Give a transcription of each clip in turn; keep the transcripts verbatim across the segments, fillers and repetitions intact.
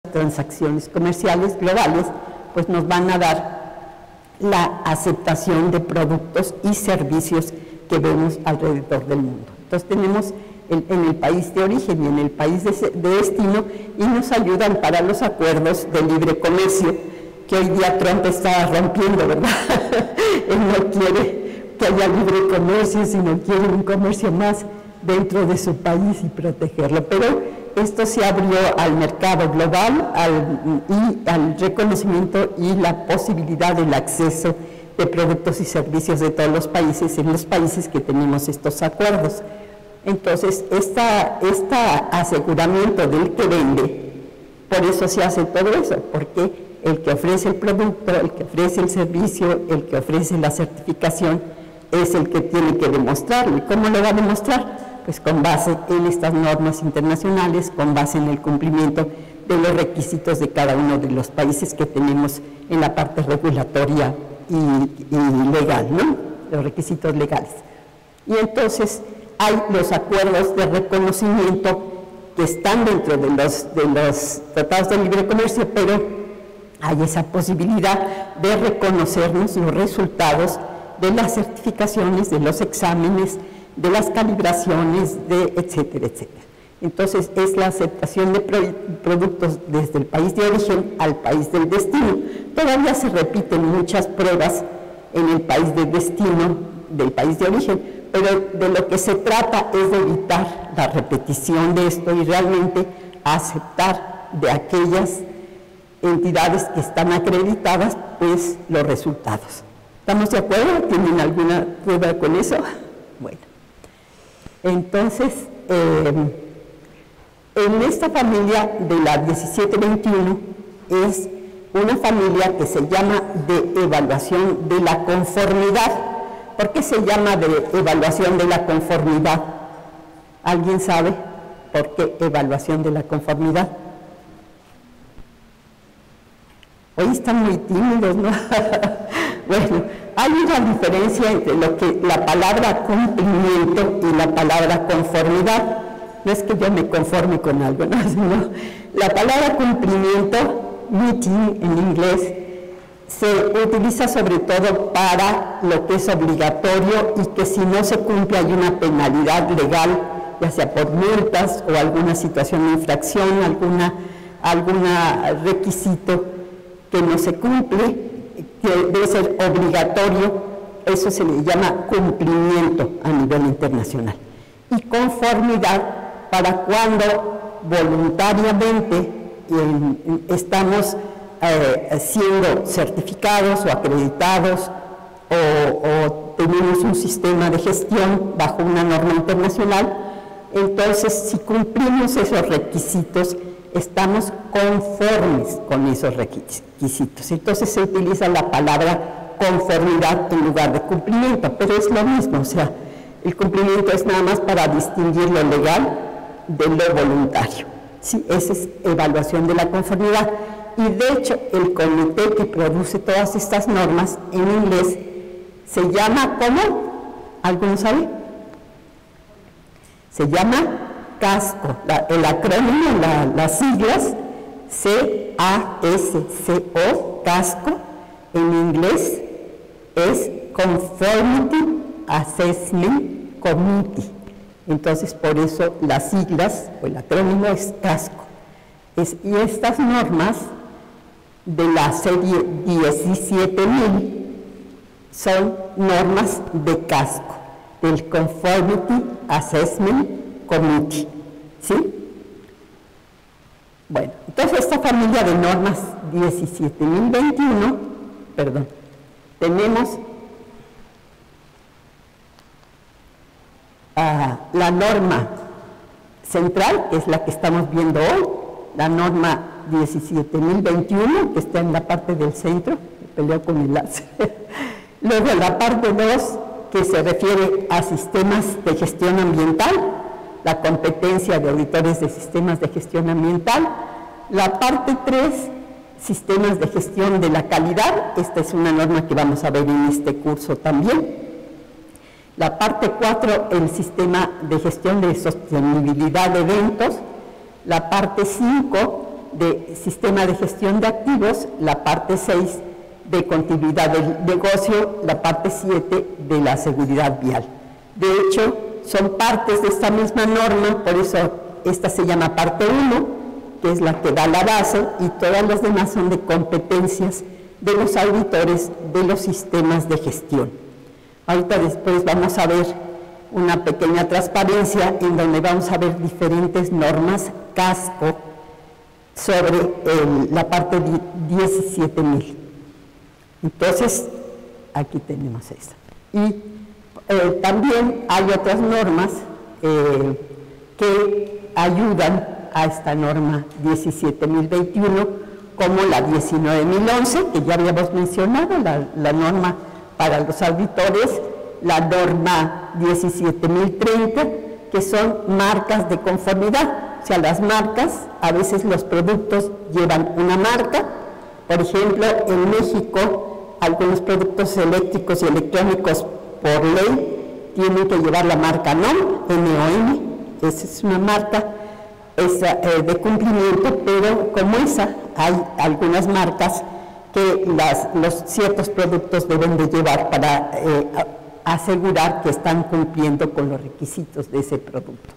transacciones comerciales globales, pues nos van a dar la aceptación de productos y servicios que vemos alrededor del mundo. Entonces tenemos en, en el país de origen y en el país de, de destino, y nos ayudan para los acuerdos de libre comercio que hoy día Trump está rompiendo, ¿verdad? Él no quiere que haya libre comercio, sino quiere un comercio más dentro de su país y protegerlo. Pero esto se abrió al mercado global al, y al reconocimiento y la posibilidad del acceso de productos y servicios de todos los países en los países que tenemos estos acuerdos. Entonces, esta, este aseguramiento del que vende, por eso se hace todo eso, porque el que ofrece el producto, el que ofrece el servicio, el que ofrece la certificación, es el que tiene que demostrarlo. ¿Y cómo lo va a demostrar? Pues con base en estas normas internacionales, con base en el cumplimiento de los requisitos de cada uno de los países que tenemos en la parte regulatoria y, y legal, ¿no? Los requisitos legales. Y entonces hay los acuerdos de reconocimiento que están dentro de los, de los tratados de libre comercio, pero hay esa posibilidad de reconocernos los resultados de las certificaciones, de los exámenes, de las calibraciones, de etcétera, etcétera. Entonces, es la aceptación de productos desde el país de origen al país del destino. Todavía se repiten muchas pruebas en el país de destino del país de origen, pero de lo que se trata es de evitar la repetición de esto y realmente aceptar de aquellas entidades que están acreditadas, pues, los resultados. ¿Estamos de acuerdo? ¿Tienen alguna duda con eso? Bueno. Entonces, eh, en esta familia de la diecisiete veintiuno es una familia que se llama de evaluación de la conformidad. ¿Por qué se llama de evaluación de la conformidad? ¿Alguien sabe por qué evaluación de la conformidad? Hoy están muy tímidos, ¿no? Bueno, hay una diferencia entre lo que la palabra cumplimiento y la palabra conformidad. No es que yo me conforme con algo, ¿no? Sino la palabra cumplimiento, meeting en inglés, se utiliza sobre todo para lo que es obligatorio y que si no se cumple hay una penalidad legal, ya sea por multas o alguna situación de infracción, alguna, alguna requisito que no se cumple, que debe ser obligatorio. Eso se le llama cumplimiento a nivel internacional. Y conformidad para cuando voluntariamente eh, estamos eh, siendo certificados o acreditados o, o tenemos un sistema de gestión bajo una norma internacional. Entonces, si cumplimos esos requisitos, estamos conformes con esos requisitos. Entonces se utiliza la palabra conformidad en lugar de cumplimiento, pero es lo mismo, o sea, el cumplimiento es nada más para distinguir lo legal de lo voluntario. Sí, esa es evaluación de la conformidad. Y de hecho, el comité que produce todas estas normas en inglés se llama, ¿cómo? ¿Alguno sabe? Se llama CASCO, la, el acrónimo, la, las siglas C A S C O, CASCO, en inglés es Conformity Assessment Committee. Entonces, por eso las siglas, o el acrónimo es CASCO. Es, y estas normas de la serie diecisiete mil son normas de CASCO, del Conformity Assessment Committee, ¿sí? Bueno, entonces esta familia de normas diecisiete mil veintiuno, perdón, tenemos uh, la norma central, que es la que estamos viendo hoy, la norma diecisiete mil veintiuno, que está en la parte del centro, peleo con el láser. Luego la parte dos, que se refiere a sistemas de gestión ambiental, la competencia de auditores de sistemas de gestión ambiental. La parte tres, sistemas de gestión de la calidad. Esta es una norma que vamos a ver en este curso también. La parte cuatro, el sistema de gestión de sostenibilidad de eventos. La parte cinco, de sistema de gestión de activos, la parte seis de continuidad del negocio, la parte siete de la seguridad vial. De hecho, son partes de esta misma norma, por eso esta se llama parte uno, que es la que da la base, y todas las demás son de competencias de los auditores de los sistemas de gestión. Ahorita después vamos a ver una pequeña transparencia en donde vamos a ver diferentes normas casco sobre el, la parte diecisiete mil. Entonces, aquí tenemos esa. Y eh, también hay otras normas eh, que ayudan a esta norma diecisiete mil veintiuno, como la diecinueve mil once, que ya habíamos mencionado, la, la norma para los auditores, la norma diecisiete mil treinta, que son marcas de conformidad. O sea, las marcas, a veces los productos llevan una marca. Por ejemplo, en México, algunos productos eléctricos y electrónicos por ley tienen que llevar la marca N O M, N O M, esa es una marca esa, eh, de cumplimiento, pero como esa, hay algunas marcas que las, los ciertos productos deben de llevar para eh, asegurar que están cumpliendo con los requisitos de ese producto.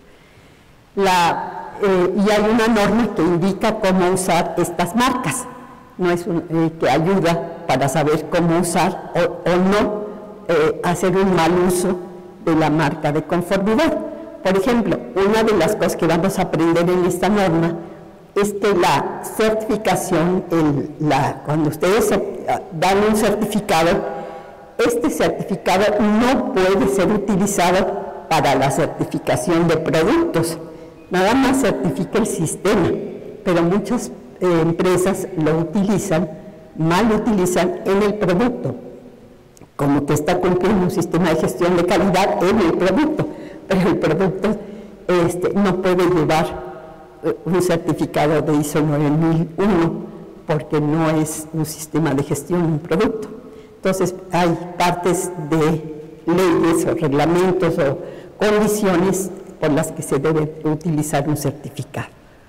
La, eh, y hay una norma que indica cómo usar estas marcas, no es un, eh, que ayuda para saber cómo usar o, o no eh, hacer un mal uso de la marca de conformidad. Por ejemplo, una de las cosas que vamos a aprender en esta norma es que la certificación, el, la, cuando ustedes dan un certificado, este certificado no puede ser utilizado para la certificación de productos, nada más certifica el sistema, pero muchas eh, empresas lo utilizan, mal utilizan en el producto, como que está cumpliendo un sistema de gestión de calidad en el producto, pero el producto este, no puede llevar un certificado de I S O nueve mil uno porque no es un sistema de gestión de un producto. Entonces hay partes de leyes o reglamentos o condiciones por las que se debe utilizar un certificado.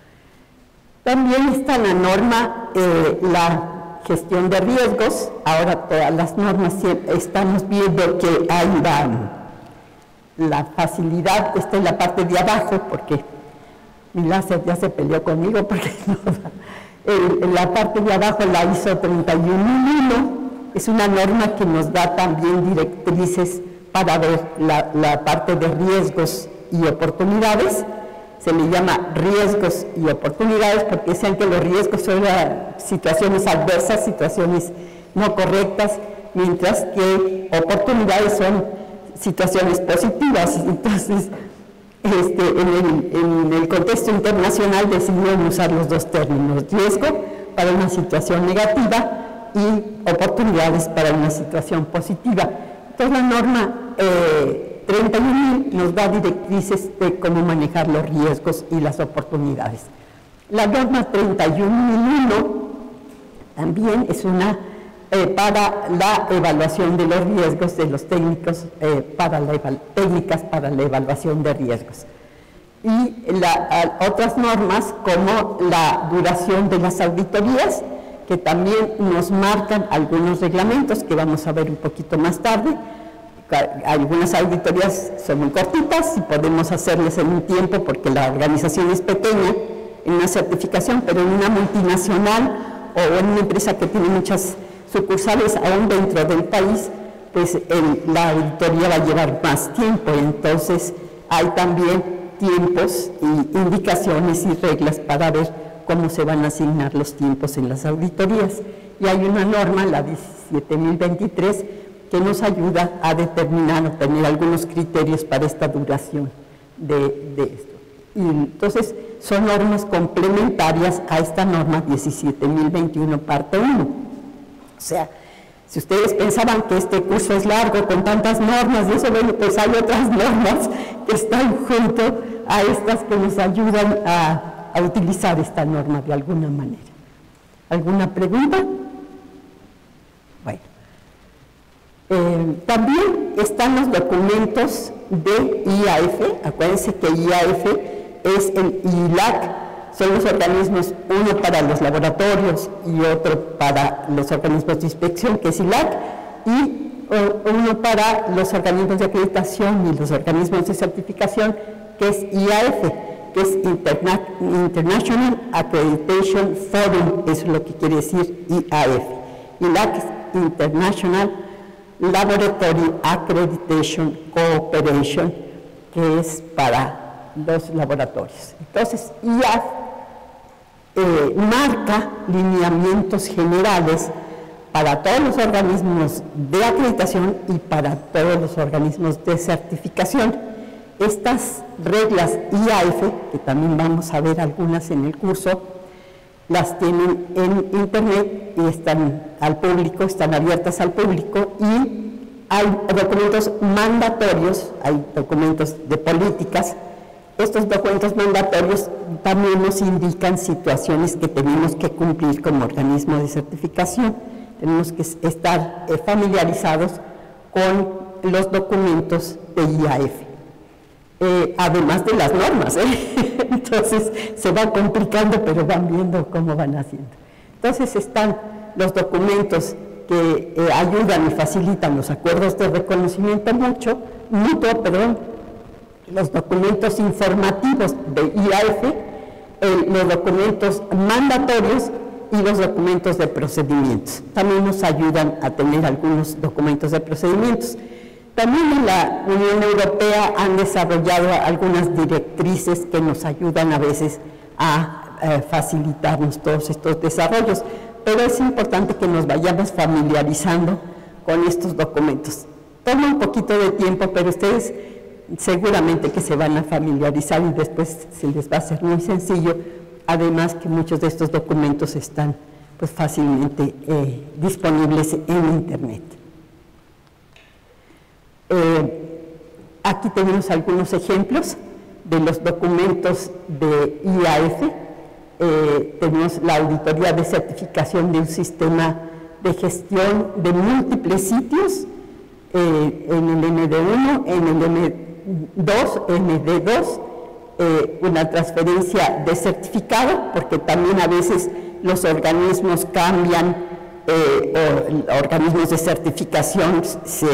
También está en la norma eh, la gestión de riesgos. Ahora todas las normas estamos viendo que hay la, la facilidad, está en la parte de abajo porque mi láser ya se peleó conmigo porque no, el, en la parte de abajo la I S O treinta y uno mil uno es una norma que nos da también directrices para ver la, la parte de riesgos y oportunidades. Se le llama riesgos y oportunidades porque decían que los riesgos son situaciones adversas, situaciones no correctas, mientras que oportunidades son situaciones positivas. Entonces, Este, en, el, en el contexto internacional decidieron usar los dos términos, riesgo para una situación negativa y oportunidades para una situación positiva. Entonces la norma eh, treinta y uno mil nos da directrices de cómo manejar los riesgos y las oportunidades. La norma treinta y uno mil uno también es una eh, para la evaluación de los riesgos de los técnicos, eh, para la técnicas para la evaluación de riesgos. Y la, a, otras normas como la duración de las auditorías, que también nos marcan algunos reglamentos que vamos a ver un poquito más tarde. Algunas auditorías son muy cortitas y podemos hacerles en un tiempo porque la organización es pequeña en una certificación, pero en una multinacional o en una empresa que tiene muchas sucursales aún dentro del país, pues el, la auditoría va a llevar más tiempo. Entonces hay también tiempos y indicaciones y reglas para ver cómo se van a asignar los tiempos en las auditorías. Y hay una norma, la diecisiete mil veintitrés, que nos ayuda a determinar o tener algunos criterios para esta duración de, de esto. Y entonces son normas complementarias a esta norma diecisiete mil veintiuno parte uno. O sea, si ustedes pensaban que este curso es largo con tantas normas y eso, bueno, pues hay otras normas que están junto a estas que nos ayudan a, a utilizar esta norma de alguna manera. ¿Alguna pregunta? Bueno. Eh, también están los documentos de I A F. Acuérdense que I A F es el I L A C, son los organismos, uno para los laboratorios y otro para los organismos de inspección, que es I L A C, y uno para los organismos de acreditación y los organismos de certificación, que es I A F, que es Interna International Accreditation Forum, eso es lo que quiere decir I A F. I L A C es International Laboratory Accreditation Cooperation, que es para los laboratorios. Entonces, I A F eh, marca lineamientos generales para todos los organismos de acreditación y para todos los organismos de certificación. Estas reglas I A F, que también vamos a ver algunas en el curso, las tienen en internet y están al público, están abiertas al público, y hay documentos mandatorios, hay documentos de políticas. Estos documentos mandatorios también nos indican situaciones que tenemos que cumplir como organismo de certificación. Tenemos que estar familiarizados con los documentos de I A F, eh, además de las normas, ¿eh? Entonces se va complicando, pero van viendo cómo van haciendo. Entonces están los documentos que eh, ayudan y facilitan los acuerdos de reconocimiento mucho, mutuo, perdón, los documentos informativos de I A F, eh, los documentos mandatorios y los documentos de procedimientos. También nos ayudan a tener algunos documentos de procedimientos. También en la Unión Europea han desarrollado algunas directrices que nos ayudan a veces a eh, facilitarnos todos estos desarrollos, pero es importante que nos vayamos familiarizando con estos documentos. Toma un poquito de tiempo, pero ustedes seguramente que se van a familiarizar y después se les va a hacer muy sencillo. Además que muchos de estos documentos están pues, fácilmente eh, disponibles en internet. Eh, aquí tenemos algunos ejemplos de los documentos de I A F. Eh, tenemos la auditoría de certificación de un sistema de gestión de múltiples sitios, eh, en el N D uno, en el N dos, N D dos, Eh, una transferencia de certificado, porque también a veces los organismos cambian, eh, o organismos de certificación se,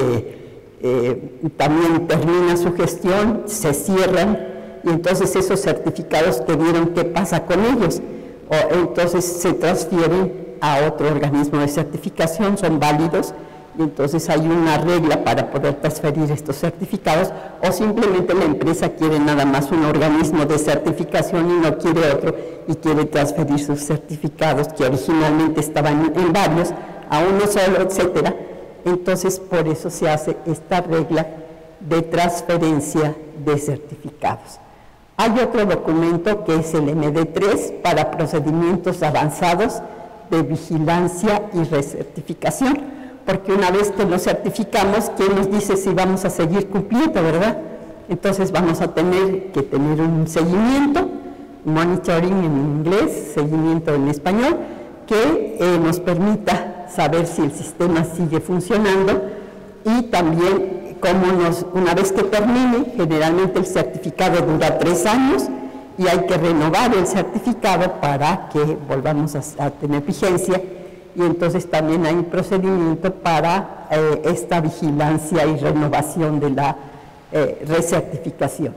eh, también termina su gestión, se cierran, y entonces esos certificados que vieron qué pasa con ellos, o entonces se transfieren a otro organismo de certificación, son válidos, y entonces hay una regla para poder transferir estos certificados, o simplemente la empresa quiere nada más un organismo de certificación y no quiere otro, y quiere transferir sus certificados que originalmente estaban en varios a uno solo, etcétera. Entonces por eso se hace esta regla de transferencia de certificados. Hay otro documento que es el M D tres para procedimientos avanzados de vigilancia y recertificación, porque una vez que nos certificamos, ¿quién nos dice si vamos a seguir cumpliendo, verdad? Entonces vamos a tener que tener un seguimiento, monitoring en inglés, seguimiento en español, que eh, nos permita saber si el sistema sigue funcionando, y también cómo nos, una vez que termine, generalmente el certificado dura tres años y hay que renovar el certificado para que volvamos a, a tener vigencia. Y entonces también hay un procedimiento para eh, esta vigilancia y renovación de la eh, recertificación.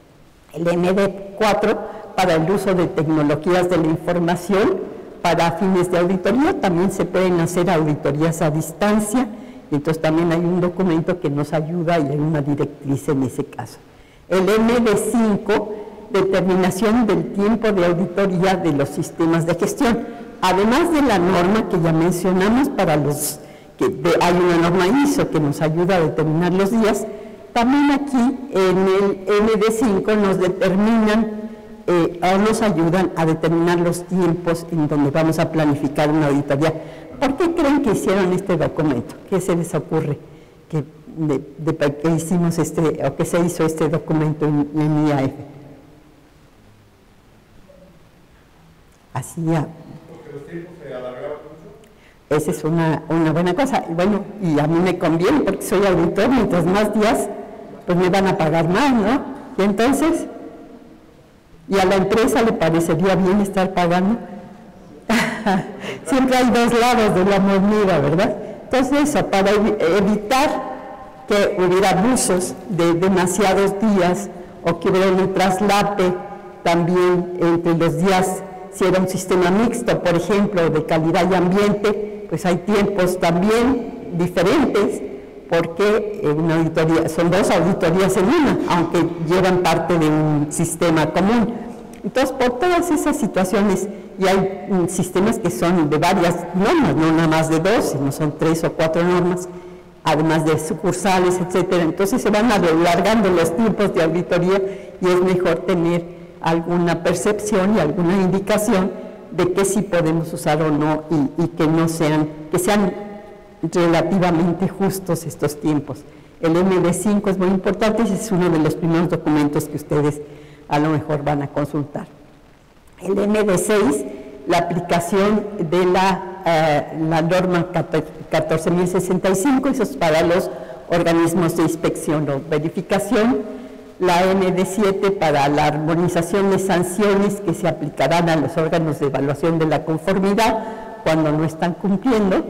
El M D cuatro para el uso de tecnologías de la información para fines de auditoría, también se pueden hacer auditorías a distancia, y entonces también hay un documento que nos ayuda y hay una directriz en ese caso. El M D cinco, determinación del tiempo de auditoría de los sistemas de gestión. Además de la norma que ya mencionamos, para los que de, hay una norma I S O que nos ayuda a determinar los días, también aquí en el M D cinco nos determinan eh, o nos ayudan a determinar los tiempos en donde vamos a planificar una auditoría. ¿Por qué creen que hicieron este documento? ¿Qué se les ocurre que, de, de, que hicimos este, o que se hizo este documento en, en I A F? Así ya. ¿Los tiempos se alargaban mucho? Esa es una, una buena cosa. Y bueno, y a mí me conviene porque soy auditor, mientras más días, pues me van a pagar más, ¿no? Y entonces, ¿Y a la empresa le parecería bien estar pagando? Siempre hay dos lados de la moneda, ¿verdad? Entonces, eso, para ev evitar que hubiera abusos de demasiados días o que hubiera un traslape también entre los días, si era un sistema mixto, por ejemplo, de calidad y ambiente, pues hay tiempos también diferentes, porque una auditoría, son dos auditorías en una, aunque llevan parte de un sistema común. Entonces, por todas esas situaciones, y hay um, sistemas que son de varias normas, no nada más de dos, sino son tres o cuatro normas, además de sucursales, etcétera. Entonces se van alargando los tiempos de auditoría y es mejor tener alguna percepción y alguna indicación de que sí podemos usar o no y, y que no sean, que sean relativamente justos estos tiempos. El M D cinco es muy importante y es uno de los primeros documentos que ustedes a lo mejor van a consultar. El M D seis, la aplicación de la, uh, la norma catorce mil sesenta y cinco, eso es para los organismos de inspección o verificación. La M D siete para la armonización de sanciones que se aplicarán a los órganos de evaluación de la conformidad cuando no están cumpliendo.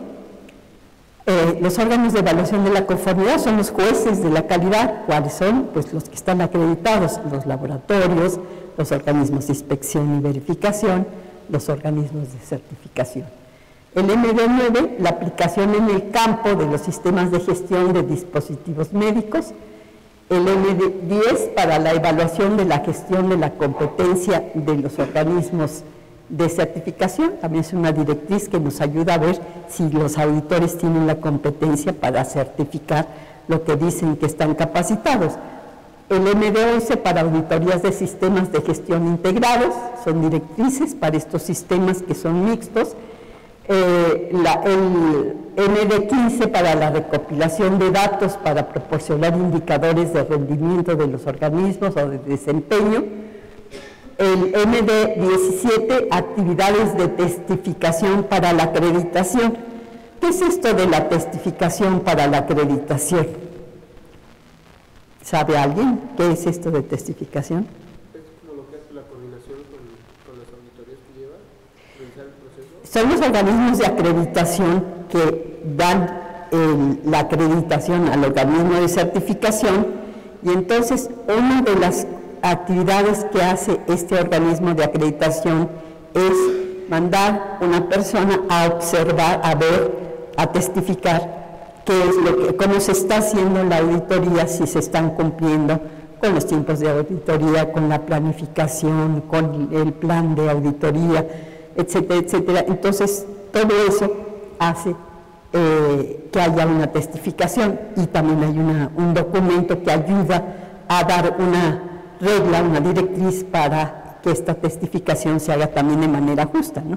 Eh, los órganos de evaluación de la conformidad son los jueces de la calidad. ¿Cuáles son? Pues los que están acreditados, los laboratorios, los organismos de inspección y verificación, los organismos de certificación. El M D nueve, la aplicación en el campo de los sistemas de gestión de dispositivos médicos. El M D diez, para la evaluación de la gestión de la competencia de los organismos de certificación, también es una directriz que nos ayuda a ver si los auditores tienen la competencia para certificar lo que dicen que están capacitados. El M D once para auditorías de sistemas de gestión integrados, son directrices para estos sistemas que son mixtos. Eh, la, el M D quince para la recopilación de datos para proporcionar indicadores de rendimiento de los organismos o de desempeño. El M D diecisiete, actividades de testificación para la acreditación. ¿Qué es esto de la testificación para la acreditación? ¿Sabe alguien qué es esto de testificación? Es como lo que hace la coordinación con, con las auditorías que lleva, revisar el proceso. Son los organismos de acreditación que dan el, la acreditación al organismo de certificación, y entonces una de las actividades que hace este organismo de acreditación es mandar una persona a observar, a ver, a testificar qué es lo que, cómo se está haciendo la auditoría, si se están cumpliendo con los tiempos de auditoría, con la planificación, con el plan de auditoría, etcétera, etcétera. Entonces, todo eso hace eh, que haya una testificación, y también hay una, un documento que ayuda a dar una regla, una directriz para que esta testificación se haga también de manera justa, ¿no?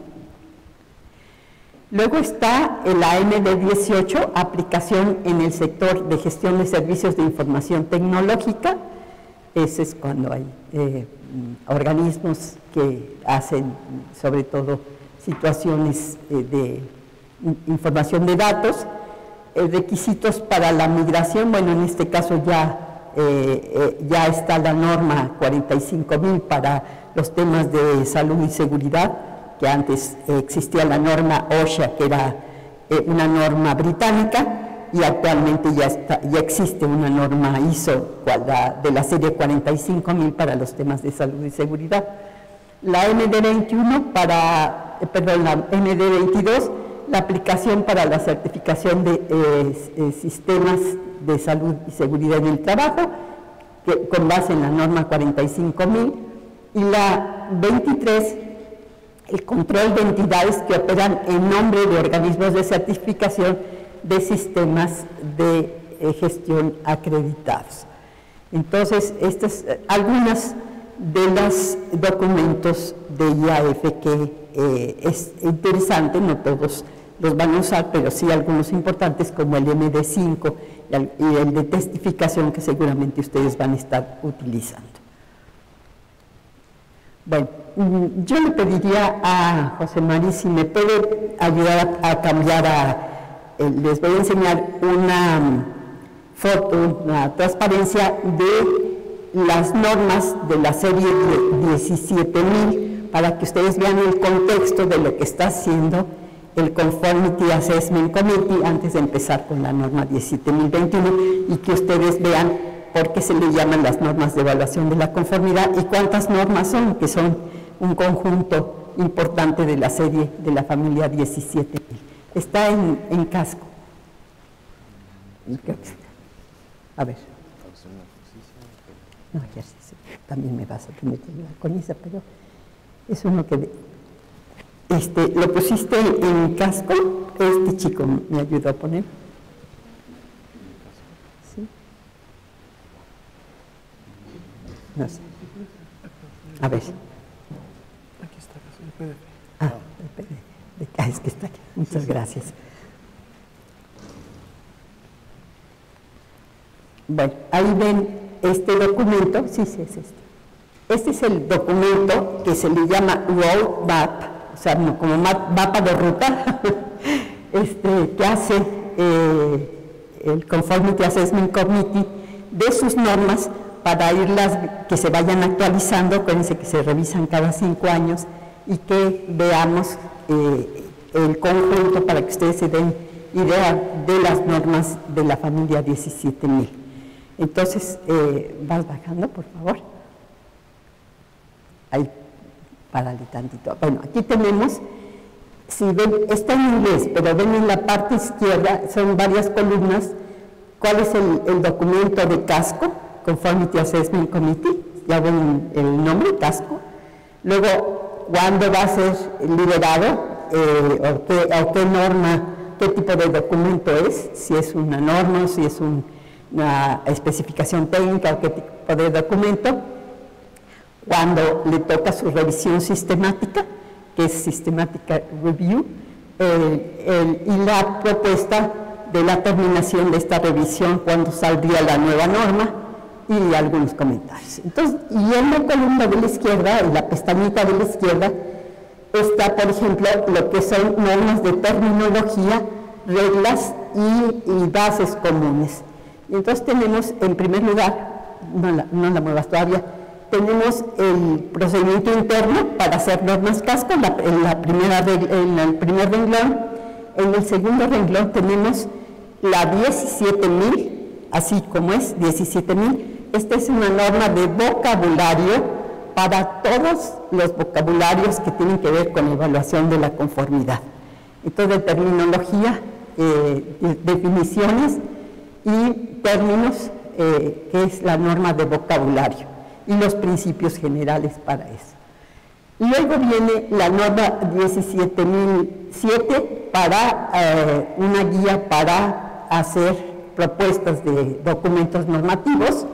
Luego está la M D dieciocho, aplicación en el sector de gestión de servicios de información tecnológica. Ese es cuando hay eh, organismos que hacen sobre todo situaciones eh, de información de datos. Eh, requisitos para la migración, bueno, en este caso ya Eh, eh, ya está la norma cuarenta y cinco mil para los temas de salud y seguridad, que antes eh, existía la norma OSHA, que era eh, una norma británica, y actualmente ya, está, ya existe una norma I S O la, de la serie cuarenta y cinco mil para los temas de salud y seguridad. La M D veintiuno para, eh, perdón, la M D veintidós, la aplicación para la certificación de eh, eh, sistemas de salud y seguridad en el trabajo, que, con base en la norma cuarenta y cinco mil, y la veintitrés, el control de entidades que operan en nombre de organismos de certificación de sistemas de eh, gestión acreditados. Entonces, estas eh, algunas de los documentos de I A F que eh, es interesante, no todos los van a usar, pero sí algunos importantes, como el M D cinco y el de testificación, que seguramente ustedes van a estar utilizando. Bueno, yo le pediría a José Mari si me puede ayudar a, a cambiar a, eh, les voy a enseñar una um, foto, una transparencia de las normas de la serie diecisiete mil para que ustedes vean el contexto de lo que está haciendo el Conformity Assessment Committee antes de empezar con la norma diecisiete mil veintiuno y que ustedes vean por qué se le llaman las normas de evaluación de la conformidad y cuántas normas son, que son un conjunto importante de la serie de la familia diecisiete mil. Está en, en casco. A ver. No, ejercicio. También me vas a tener que ayudar con esa, pero es uno que... Este, lo pusiste en casco, este chico me ayudó a poner. ¿Sí? No sé. A ver. Aquí está, el P D F. Ah, el P D F. Ah, es que está aquí. Muchas gracias. Bueno, ahí ven este documento. Sí, sí, es este. Este es el documento que se le llama Roadmap, o sea, como mapa de ruta, este, que hace eh, el Conformity Assessment Committee de sus normas para irlas, que se vayan actualizando, acuérdense que se revisan cada cinco años, y que veamos eh, el conjunto para que ustedes se den idea de las normas de la familia diecisiete mil. Entonces, eh, vas bajando, por favor. Ahí. Párale tantito. Bueno, aquí tenemos, si ven, está en inglés, pero ven en la parte izquierda, son varias columnas, cuál es el, el documento de casco, Conformity Assessment Committee, ya ven el nombre, casco, luego, cuándo va a ser liberado, eh, o, qué, o qué norma, qué tipo de documento es, si es una norma, si es un, una especificación técnica, o qué tipo de documento, cuando le toca su revisión sistemática, que es Systematic Review, eh, el, y la propuesta de la terminación de esta revisión, cuando saldría la nueva norma, y algunos comentarios. Entonces, y en la columna de la izquierda, en la pestañita de la izquierda, está, por ejemplo, lo que son normas de terminología, reglas y, y bases comunes. Y entonces tenemos, en primer lugar, no la, no la muevas todavía, tenemos el procedimiento interno para hacer normas casco en, la, en, la primera, en el primer renglón. En el segundo renglón tenemos la diecisiete mil, así como es, diecisiete mil. Esta es una norma de vocabulario para todos los vocabularios que tienen que ver con la evaluación de la conformidad. Entonces, de terminología, eh, de, definiciones y términos, eh, que es la norma de vocabulario, y los principios generales para eso. Luego viene la norma diecisiete mil siete para eh, una guía para hacer propuestas de documentos normativos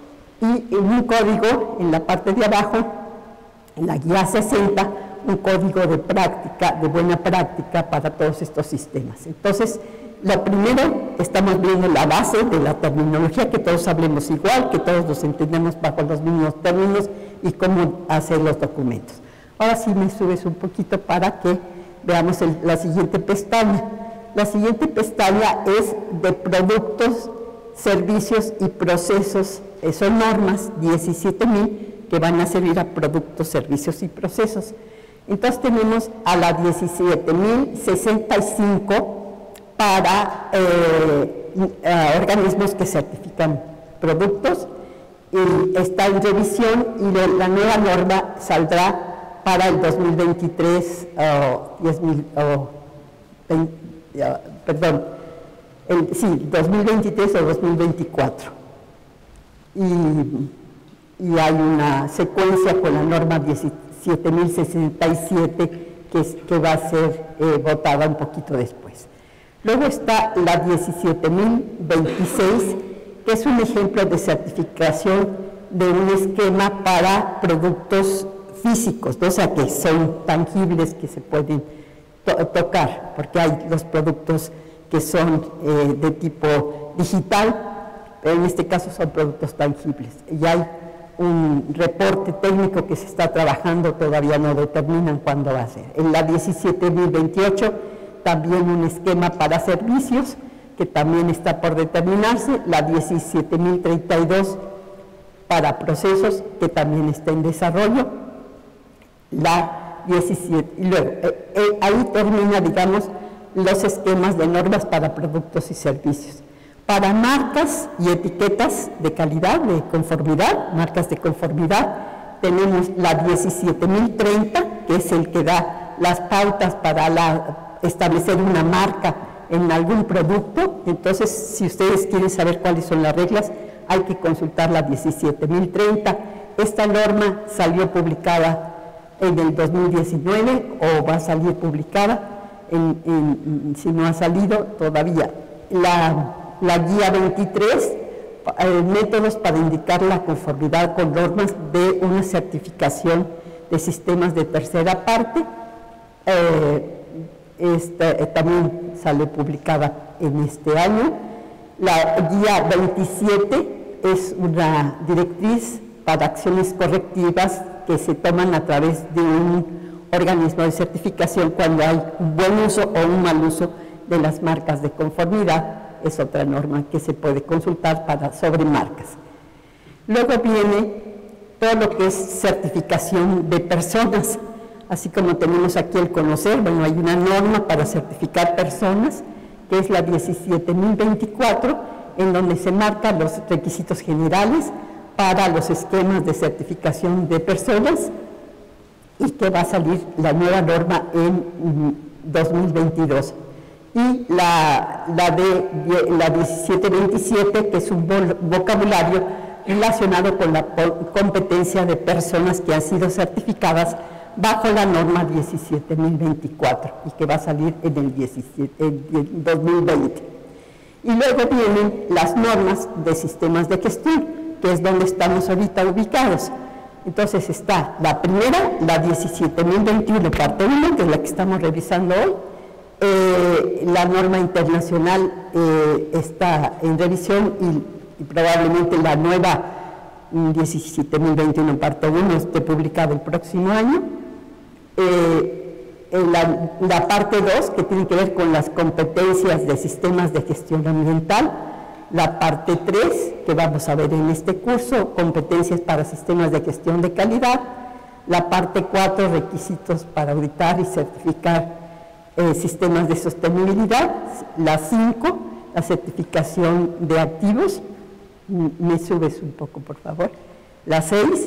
y un código en la parte de abajo, en la guía sesenta, un código de práctica, de buena práctica para todos estos sistemas. Entonces, lo primero, estamos viendo la base de la terminología, que todos hablemos igual, que todos nos entendemos bajo los mismos términos y cómo hacer los documentos. Ahora sí me subes un poquito para que veamos el, la siguiente pestaña. La siguiente pestaña es de productos, servicios y procesos. Eh, son normas diecisiete mil que van a servir a productos, servicios y procesos. Entonces tenemos a la diecisiete mil sesenta y cinco para eh, uh, organismos que certifican productos, y está en revisión y de, la nueva norma saldrá para el dos mil veintitrés, uh, diez mil, uh, veinte, uh, perdón, el, sí, dos mil veintitrés o dos mil veinticuatro. Y, y hay una secuencia con la norma diecisiete mil sesenta y siete que, es, que va a ser eh, votada un poquito después. Luego está la diecisiete mil veintiséis, que es un ejemplo de certificación de un esquema para productos físicos, ¿no? O sea, que son tangibles, que se pueden to tocar, porque hay los productos que son eh, de tipo digital, pero en este caso son productos tangibles. Y hay un reporte técnico que se está trabajando, todavía no determinan cuándo va a ser. En la diecisiete mil veintiocho, también un esquema para servicios, que también está por determinarse. La diecisiete mil treinta y dos para procesos, que también está en desarrollo, la diecisiete, y luego eh, eh, ahí termina, digamos, los esquemas de normas para productos y servicios. Para marcas y etiquetas de calidad, de conformidad, marcas de conformidad, tenemos la diecisiete mil treinta, que es el que da las pautas para la, establecer una marca en algún producto. Entonces, si ustedes quieren saber cuáles son las reglas, hay que consultar la diecisiete mil treinta. Esta norma salió publicada en el dos mil diecinueve o va a salir publicada, en, en, si no ha salido todavía. La, la guía veintitrés, eh, métodos para indicar la conformidad con normas de una certificación de sistemas de tercera parte, eh, esta, eh, también sale publicada en este año. La guía veintisiete es una directriz para acciones correctivas que se toman a través de un organismo de certificación cuando hay un buen uso o un mal uso de las marcas de conformidad. Es otra norma que se puede consultar para sobre marcas. Luego viene todo lo que es certificación de personas, así como tenemos aquí el conocer. Bueno, hay una norma para certificar personas, que es la diecisiete mil veinticuatro, en donde se marcan los requisitos generales para los esquemas de certificación de personas, y que va a salir la nueva norma en dos mil veintidós. Y la, la de la diecisiete veintisiete, que es un vocabulario relacionado con la competencia de personas que han sido certificadas bajo la norma diecisiete mil veinticuatro, y que va a salir en el, diecisiete, en dos mil veinte. Y luego vienen las normas de sistemas de gestión, que es donde estamos ahorita ubicados. Entonces está la primera, la diecisiete mil veintiuno, parte uno, que es la que estamos revisando hoy. Eh, la norma internacional eh, está en revisión, y, y probablemente la nueva diecisiete mil veintiuno, parte uno, esté publicada el próximo año. Eh, la, la parte dos, que tiene que ver con las competencias de sistemas de gestión ambiental. La parte tres, que vamos a ver en este curso, competencias para sistemas de gestión de calidad. La parte cuatro, requisitos para auditar y certificar eh, sistemas de sostenibilidad. La cinco, la certificación de activos. Me subes un poco, por favor. La seis,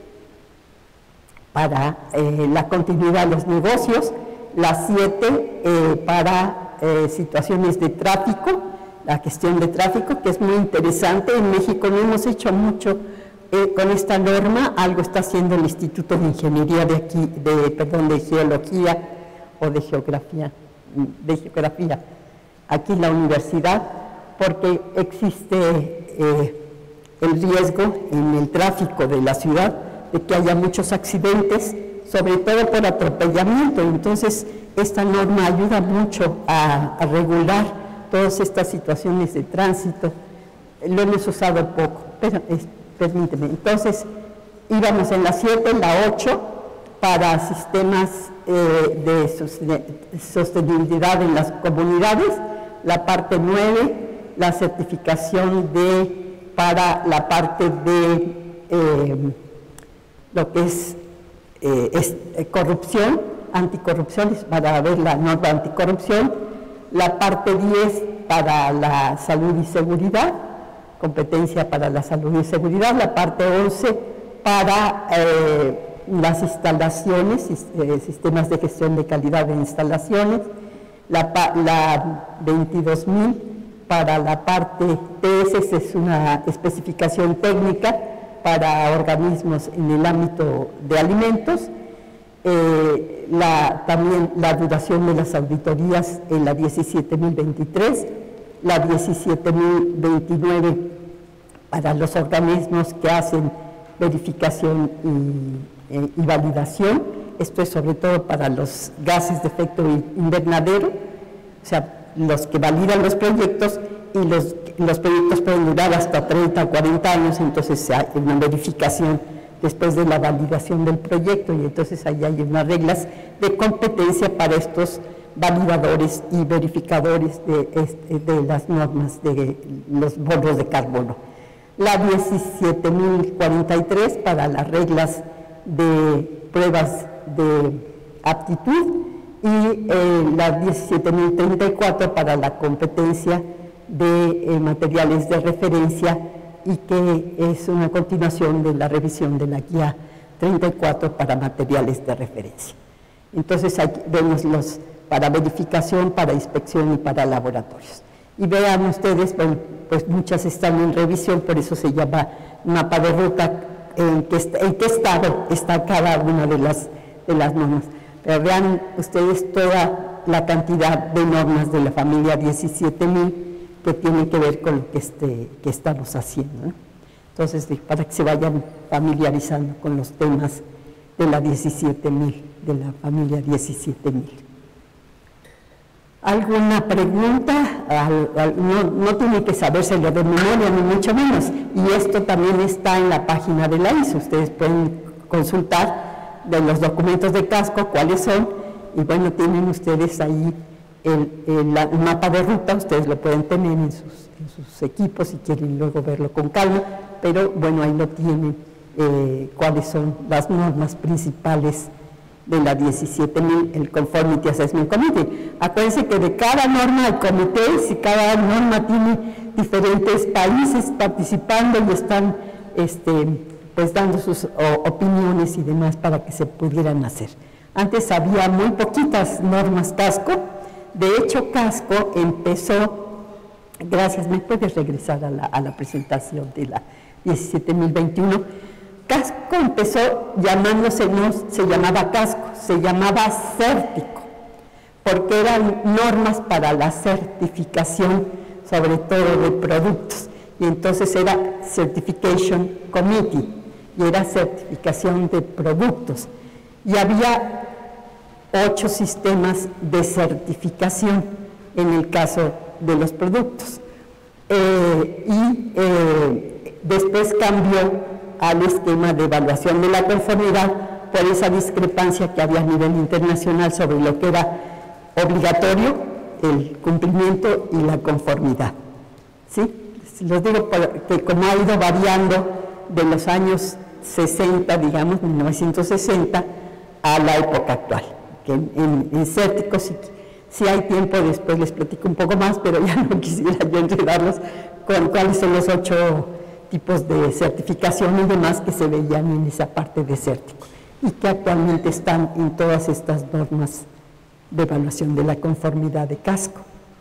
para eh, la continuidad de los negocios. La siete, eh, para eh, situaciones de tráfico, la gestión de tráfico, que es muy interesante. En México no hemos hecho mucho eh, con esta norma. Algo está haciendo el Instituto de Ingeniería de aquí, de, perdón, de Geología o de Geografía, de Geografía, aquí en la universidad, porque existe eh, el riesgo en el tráfico de la ciudad de que haya muchos accidentes, sobre todo por atropellamiento. Entonces, esta norma ayuda mucho a, a regular todas estas situaciones de tránsito. Lo hemos usado poco, pero es, permíteme. Entonces, íbamos en la siete, la ocho, para sistemas eh, de sostenibilidad en las comunidades. La parte nueve, la certificación de, para la parte de eh, lo que es, eh, es eh, corrupción, anticorrupción, para ver la norma anticorrupción. La parte diez, para la salud y seguridad, competencia para la salud y seguridad. La parte once, para eh, las instalaciones, eh, sistemas de gestión de calidad de instalaciones. La, la veintidós mil, para la parte P S, es una especificación técnica para organismos en el ámbito de alimentos. Eh, la, también la duración de las auditorías en la diecisiete mil veintitrés, la diecisiete mil veintinueve para los organismos que hacen verificación y, eh, y validación. Esto es sobre todo para los gases de efecto invernadero, o sea, los que validan los proyectos, y los, los proyectos pueden durar hasta treinta o cuarenta años, entonces hay una verificación después de la validación del proyecto, y entonces ahí hay unas reglas de competencia para estos validadores y verificadores de, de las normas de los bonos de carbono. la diecisiete mil cuarenta y tres para las reglas de pruebas de aptitud y eh, la diecisiete mil treinta y cuatro para la competencia de eh, materiales de referencia, y que es una continuación de la revisión de la guía treinta y cuatro para materiales de referencia. Entonces aquí vemos los para verificación, para inspección y para laboratorios. Y vean ustedes, bueno, pues muchas están en revisión, por eso se llama mapa de ruta, en qué, en qué estado está cada una de las, de las normas. Pero vean ustedes toda la cantidad de normas de la familia diecisiete mil que tienen que ver con lo que, este, que estamos haciendo, ¿no? Entonces, para que se vayan familiarizando con los temas de la diecisiete mil, de la familia diecisiete mil. ¿Alguna pregunta? Al, al, no, no tiene que sabérselo de memoria, ni mucho menos. Y esto también está en la página de la I S O. Ustedes pueden consultar de los documentos de casco cuáles son, y bueno, tienen ustedes ahí el, el, el mapa de ruta. Ustedes lo pueden tener en sus, en sus equipos si quieren luego verlo con calma, pero bueno, ahí lo tienen, eh, cuáles son las normas principales de la diecisiete mil, el Conformity Assessment Committee. Acuérdense que de cada norma hay comités y cada norma tiene diferentes países participando y están este, pues dando sus o, opiniones y demás para que se pudieran hacer. Antes había muy poquitas normas casco. De hecho, casco empezó, gracias, ¿me puedes regresar a la, a la presentación de la diecisiete mil veintiuno? Casco empezó llamándose, no se llamaba casco, se llamaba cértico, porque eran normas para la certificación, sobre todo de productos, y entonces era Certification Committee, y era certificación de productos, y había ocho sistemas de certificación en el caso de los productos, eh, y eh, después cambió al esquema de evaluación de la conformidad por esa discrepancia que había a nivel internacional sobre lo que era obligatorio, el cumplimiento y la conformidad. ¿Sí? Les digo que como ha ido variando de los años sesenta, digamos, mil novecientos sesenta, a la época actual, que en, en, en cértico si, si hay tiempo después les platico un poco más, pero ya no quisiera yo enredarlos con cuáles son los ocho tipos de certificación y demás que se veían en esa parte de cértico y que actualmente están en todas estas normas de evaluación de la conformidad de casco.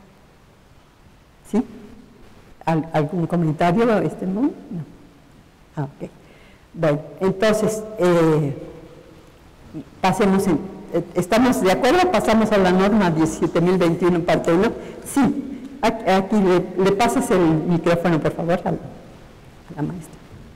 ¿Sí? ¿Al, ¿Algún comentario? Este, ¿no? No. Ah, ok. Bueno, entonces, eh, pasemos en, eh, ¿estamos de acuerdo? Pasamos a la norma diecisiete mil veintiuno, parte uno. Sí, aquí, aquí le, le pasas el micrófono, por favor, al, a la maestra.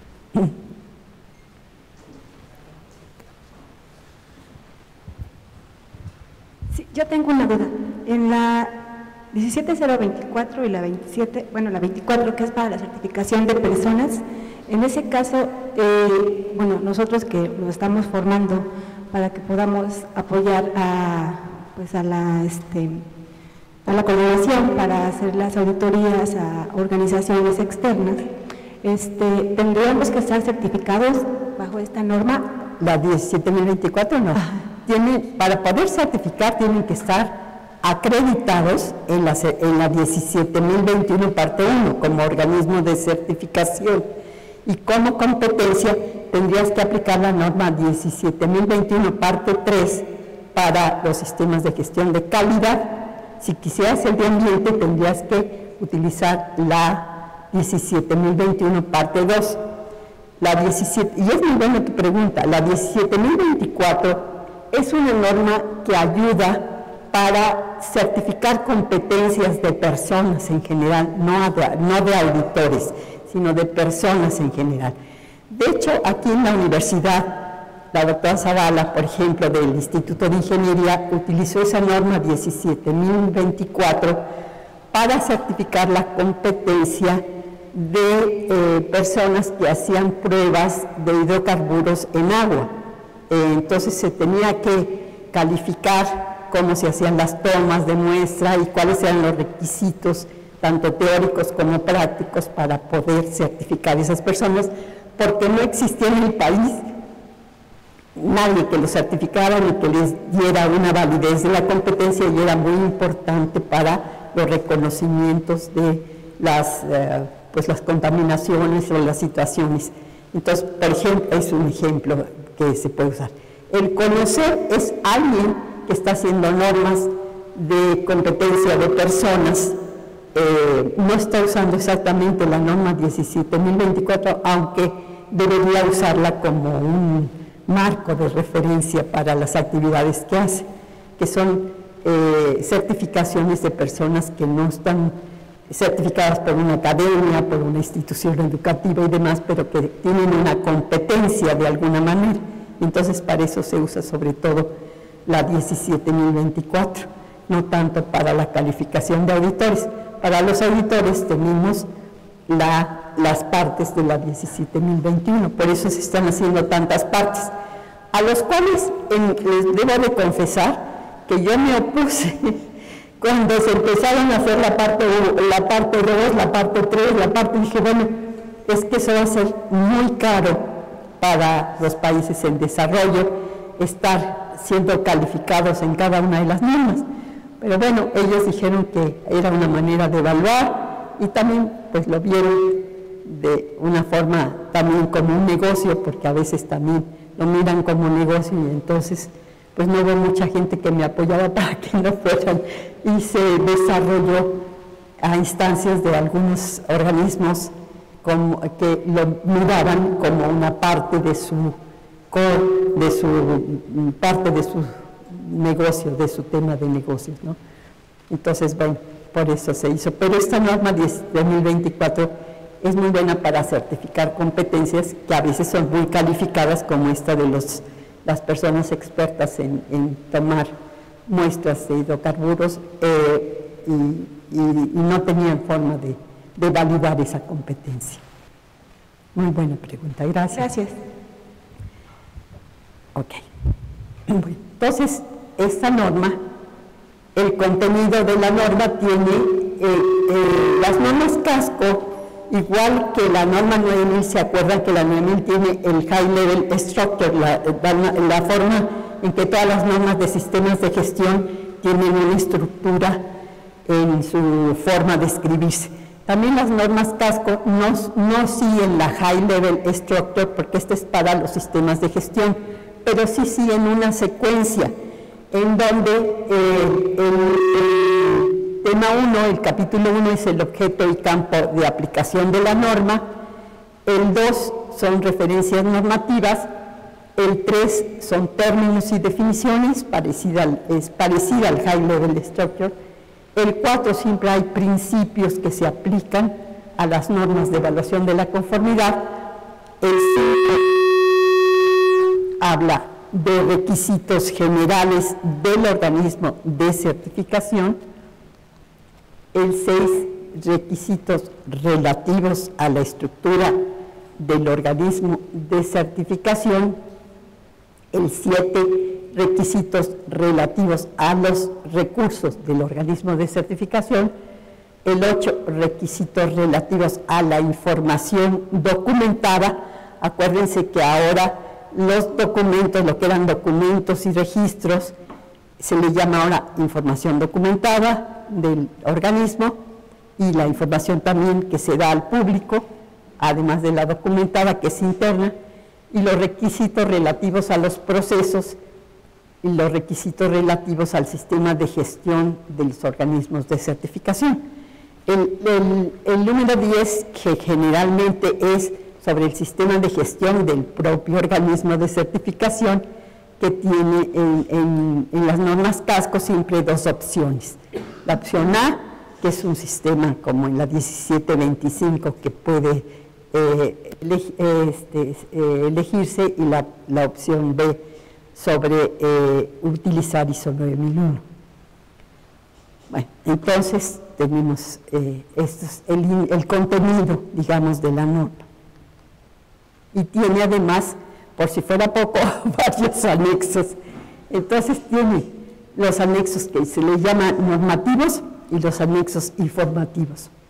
Sí, yo tengo una duda. En la diecisiete mil veinticuatro y la veintisiete, bueno, la veinticuatro, que es para la certificación de personas, en ese caso, eh, bueno, nosotros que nos estamos formando para que podamos apoyar a, pues a la, este, a la coordinación para hacer las auditorías a organizaciones externas, este, ¿tendríamos que estar certificados bajo esta norma? La diecisiete mil veinticuatro no. Tiene, para poder certificar tienen que estar acreditados en la, en la diecisiete mil veintiuno parte uno como organismo de certificación, y como competencia tendrías que aplicar la norma diecisiete mil veintiuno parte tres para los sistemas de gestión de calidad. Si quisieras el de ambiente tendrías que utilizar la diecisiete mil veintiuno parte dos. La diecisiete, y es muy buena tu pregunta, la diecisiete mil veinticuatro es una norma que ayuda para certificar competencias de personas en general, no de, no de auditores, sino de personas en general. De hecho, aquí en la universidad, la doctora Zavala, por ejemplo, del Instituto de Ingeniería, utilizó esa norma diecisiete mil veinticuatro para certificar la competencia de eh, personas que hacían pruebas de hidrocarburos en agua. Eh, entonces se tenía que calificar cómo se hacían las tomas de muestra y cuáles eran los requisitos tanto teóricos como prácticos, para poder certificar a esas personas, porque no existía en el país nadie que los certificara ni que les diera una validez de la competencia, y era muy importante para los reconocimientos de las, eh, pues las contaminaciones o las situaciones. Entonces, por ejemplo, es un ejemplo que se puede usar. El conocer es alguien que está haciendo normas de competencia de personas, eh, no está usando exactamente la norma diecisiete mil veinticuatro, aunque debería usarla como un marco de referencia para las actividades que hace, que son eh, certificaciones de personas que no están certificadas por una academia, por una institución educativa y demás, pero que tienen una competencia de alguna manera. Entonces, para eso se usa sobre todo la diecisiete mil veinticuatro, no tanto para la calificación de auditores. Para los auditores tenemos la las partes de la diecisiete mil veintiuno, por eso se están haciendo tantas partes, a los cuales en, les debo de confesar que yo me opuse cuando se empezaron a hacer la parte la parte dos, la parte tres, la parte, dije, bueno, es que eso va a ser muy caro para los países en desarrollo, estar siendo calificados en cada una de las normas, pero bueno, ellos dijeron que era una manera de evaluar, y también pues lo vieron de una forma también como un negocio, porque a veces también lo miran como negocio, y entonces pues no hubo mucha gente que me apoyaba para que no fueran, y se desarrolló a instancias de algunos organismos como, que lo miraban como una parte de su core, de su parte de su negocio, de su tema de negocios, ¿no? Entonces, bueno, por eso se hizo, pero esta norma diecisiete mil veinticuatro es muy buena para certificar competencias que a veces son muy calificadas, como esta de los, las personas expertas en, en tomar muestras de hidrocarburos, eh, y, y, y no tenían forma de, de validar esa competencia. Muy buena pregunta, gracias. Gracias. Ok. Bueno, entonces, esta norma, el contenido de la norma tiene eh, eh, las normas casco, igual que la norma nueve mil, se acuerdan que la nueve mil tiene el High Level Structure, la, la, la forma en que todas las normas de sistemas de gestión tienen una estructura en su forma de escribirse. También las normas casco no, no siguen la High Level Structure, porque esta es para los sistemas de gestión, pero sí siguen una secuencia en donde eh, el, el tema uno, el capítulo uno es el objeto y campo de aplicación de la norma, el dos son referencias normativas, el tres son términos y definiciones, parecida al, es parecida al High Level Structure, el cuatro siempre hay principios que se aplican a las normas de evaluación de la conformidad, el cinco habla de requisitos generales del organismo de certificación, el seis, requisitos relativos a la estructura del organismo de certificación, el siete, requisitos relativos a los recursos del organismo de certificación, el ocho, requisitos relativos a la información documentada. Acuérdense que ahora los documentos, lo que eran documentos y registros, se le llama ahora información documentada del organismo, y la información también que se da al público, además de la documentada que es interna, y los requisitos relativos a los procesos y los requisitos relativos al sistema de gestión de los organismos de certificación. El, el, el número diez, que generalmente es sobre el sistema de gestión del propio organismo de certificación, que tiene en, en, en las normas casco siempre dos opciones. La opción A, que es un sistema como en la diecisiete veinticinco que puede eh, eleg, este, eh, elegirse, y la, la opción B sobre eh, utilizar ISO nueve mil uno. Bueno, entonces tenemos eh, estos, el, el contenido, digamos, de la norma. Y tiene además, por si fuera poco, varios anexos. Entonces tiene los anexos que se le llaman normativos y los anexos informativos.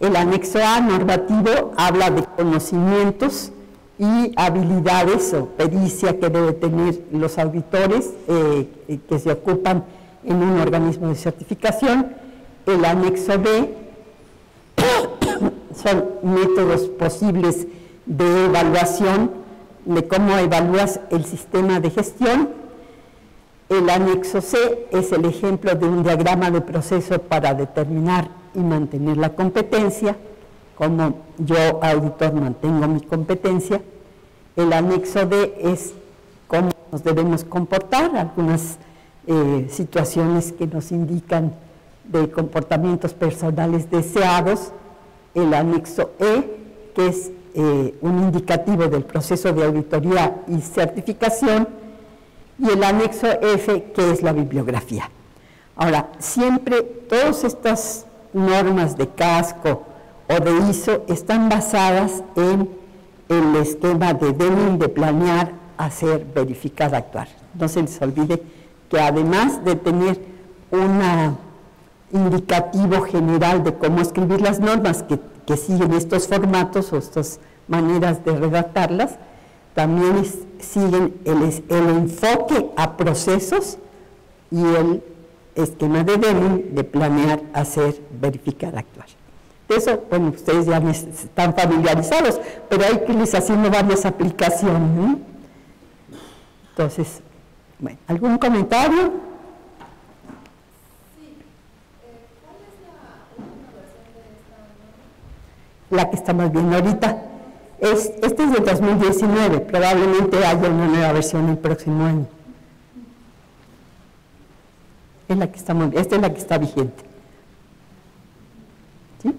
El anexo A normativo habla de conocimientos y habilidades o pericia que deben tener los auditores eh, que se ocupan en un organismo de certificación. El anexo B son métodos posibles de evaluación, de cómo evalúas el sistema de gestión. El anexo C es el ejemplo de un diagrama de proceso para determinar y mantener la competencia, como yo, auditor, mantengo mi competencia. El anexo D es cómo nos debemos comportar, algunas eh, situaciones que nos indican de comportamientos personales deseados. El anexo E, que es eh, un indicativo del proceso de auditoría y certificación, y el anexo F, que es la bibliografía. Ahora, siempre todas estas normas de casco o de I S O están basadas en el esquema de Deming de planear, hacer, verificar, actuar. No se les olvide que además de tener un indicativo general de cómo escribir las normas que, que siguen estos formatos o estas maneras de redactarlas, también es, siguen el, el enfoque a procesos y el esquema de Deming de planear, hacer, verificar, actuar. De eso, bueno, ustedes ya están familiarizados, pero hay que irles haciendo varias aplicaciones, ¿eh? Entonces, bueno, ¿algún comentario? Sí. Eh, ¿Cuál es la última versión de esta norma? La que estamos viendo ahorita. Es, este es de dos mil diecinueve, probablemente haya una nueva versión el próximo año. Es la que estamos, esta es la que está vigente. ¿Sí?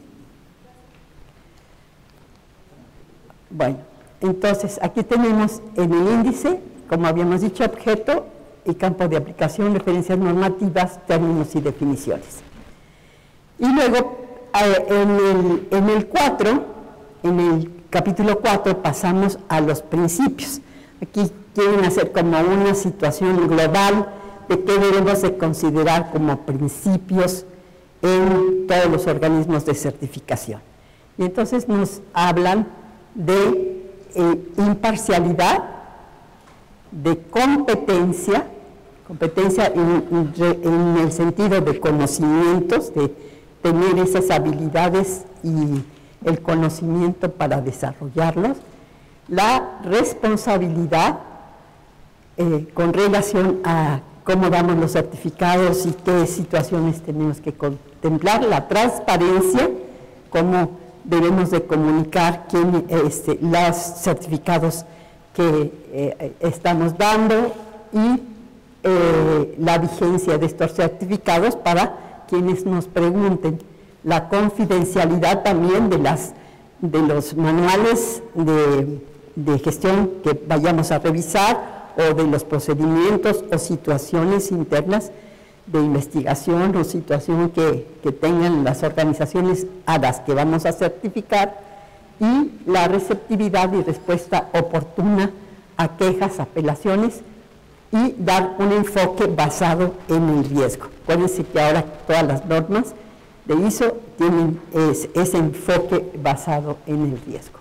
Bueno, entonces aquí tenemos en el índice, como habíamos dicho, objeto y campo de aplicación, referencias normativas, términos y definiciones. Y luego eh, en el, en el cuatro, en el capítulo cuatro, pasamos a los principios. Aquí quieren hacer como una situación global de qué debemos de considerar como principios en todos los organismos de certificación. Y entonces nos hablan de eh, imparcialidad, de competencia, competencia en, en el sentido de conocimientos, de tener esas habilidades y el conocimiento para desarrollarlos, la responsabilidad eh, con relación a cómo damos los certificados y qué situaciones tenemos que contemplar, la transparencia, cómo debemos de comunicar quién, este, los certificados que eh, estamos dando y eh, la vigencia de estos certificados para quienes nos pregunten, la confidencialidad también de, las, de los manuales de, de gestión que vayamos a revisar, o de los procedimientos o situaciones internas de investigación o situación que, que tengan las organizaciones a las que vamos a certificar, y la receptividad y respuesta oportuna a quejas, apelaciones, y dar un enfoque basado en el riesgo. Acuérdense que ahora todas las normas de I S O tienen es, ese enfoque basado en el riesgo.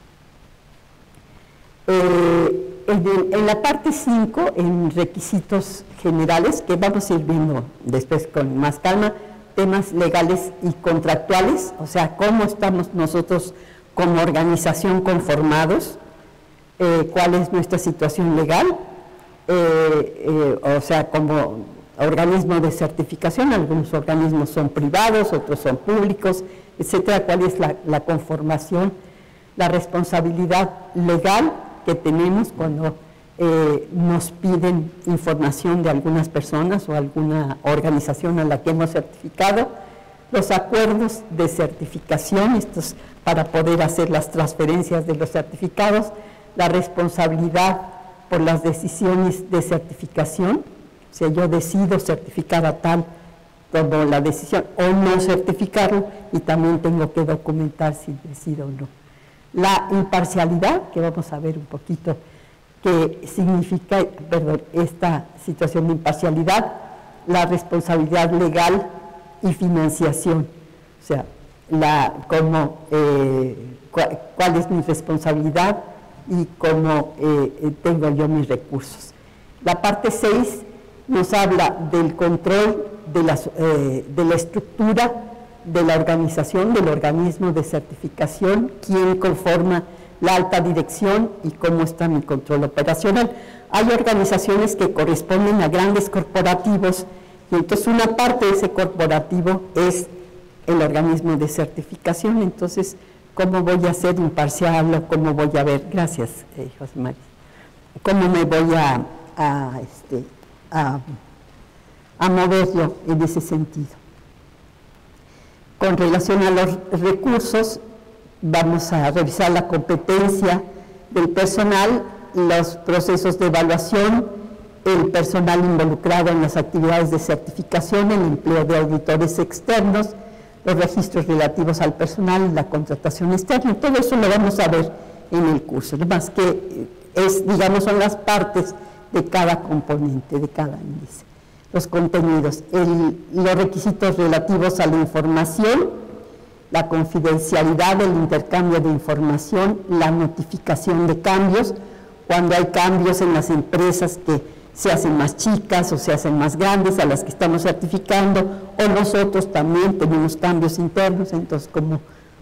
Eh, En, el, en la parte cinco, en requisitos generales, que vamos a ir viendo después con más calma, temas legales y contractuales, o sea, cómo estamos nosotros como organización conformados, eh, cuál es nuestra situación legal, eh, eh, o sea, como organismo de certificación, algunos organismos son privados, otros son públicos, etcétera, cuál es la, la conformación, la responsabilidad legal que tenemos cuando eh, nos piden información de algunas personas o alguna organización a la que hemos certificado, los acuerdos de certificación, estos para poder hacer las transferencias de los certificados, la responsabilidad por las decisiones de certificación, o sea, yo decido certificar a tal como la decisión o no certificarlo, y también tengo que documentar si decido o no. La imparcialidad, que vamos a ver un poquito qué significa, perdón, esta situación de imparcialidad, la responsabilidad legal y financiación, o sea, la, cómo, eh, cuál, cuál es mi responsabilidad y cómo eh, tengo yo mis recursos. La parte seis nos habla del control de, las, eh, de la estructura de la organización, del organismo de certificación, quién conforma la alta dirección y cómo está mi control operacional. Hay organizaciones que corresponden a grandes corporativos y entonces una parte de ese corporativo es el organismo de certificación. Entonces, ¿cómo voy a ser imparcial o cómo voy a ver? Gracias, eh, José María. ¿Cómo me voy a, a, este, a, a mover yo en ese sentido? Con relación a los recursos, vamos a revisar la competencia del personal, los procesos de evaluación, el personal involucrado en las actividades de certificación, el empleo de auditores externos, los registros relativos al personal y la contratación externa. Todo eso lo vamos a ver en el curso, más que es, digamos, son las partes de cada componente, de cada índice. Los contenidos, el, los requisitos relativos a la información, la confidencialidad del intercambio de información, la notificación de cambios, cuando hay cambios en las empresas que se hacen más chicas o se hacen más grandes a las que estamos certificando, o nosotros también tenemos cambios internos, entonces cómo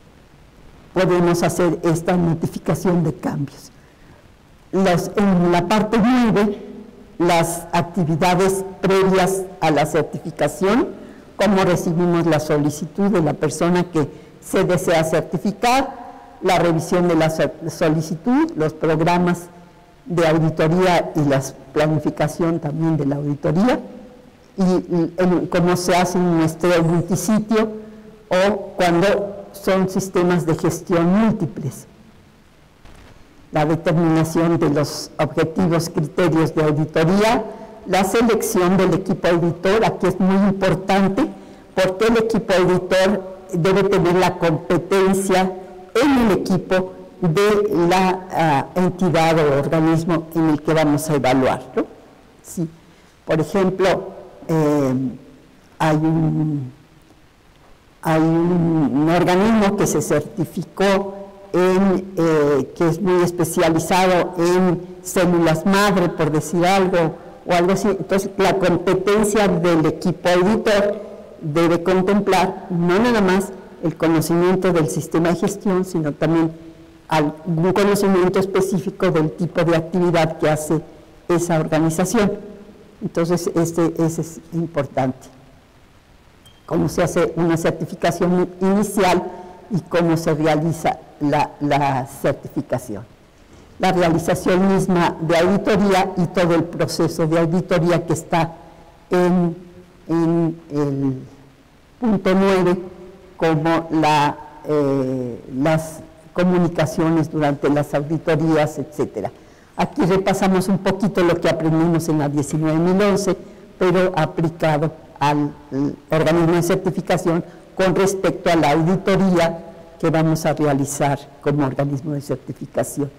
podemos hacer esta notificación de cambios. Los, en la parte nueve, las actividades previas a la certificación, cómo recibimos la solicitud de la persona que se desea certificar, la revisión de la solicitud, los programas de auditoría y la planificación también de la auditoría, y, y, y cómo se hace en nuestro multisitio o cuando son sistemas de gestión múltiples. La determinación de los objetivos, criterios de auditoría, la selección del equipo auditor, aquí es muy importante porque el equipo auditor debe tener la competencia en el equipo de la uh, entidad o organismo en el que vamos a evaluar, ¿no? Sí. Por ejemplo, eh, hay, un, hay un, un organismo que se certificó en, eh, que es muy especializado en células madre, por decir algo, o algo así. Entonces, la competencia del equipo auditor debe contemplar no nada más el conocimiento del sistema de gestión, sino también algún conocimiento específico del tipo de actividad que hace esa organización. Entonces, este, ese es importante. Cómo se hace una certificación inicial y cómo se realiza la, la certificación. La realización misma de auditoría y todo el proceso de auditoría que está en, en el punto nueve, como la, eh, las comunicaciones durante las auditorías, etcétera. Aquí repasamos un poquito lo que aprendimos en la diecinueve mil once, pero aplicado al organismo de certificación con respecto a la auditoría que vamos a realizar como organismo de certificación.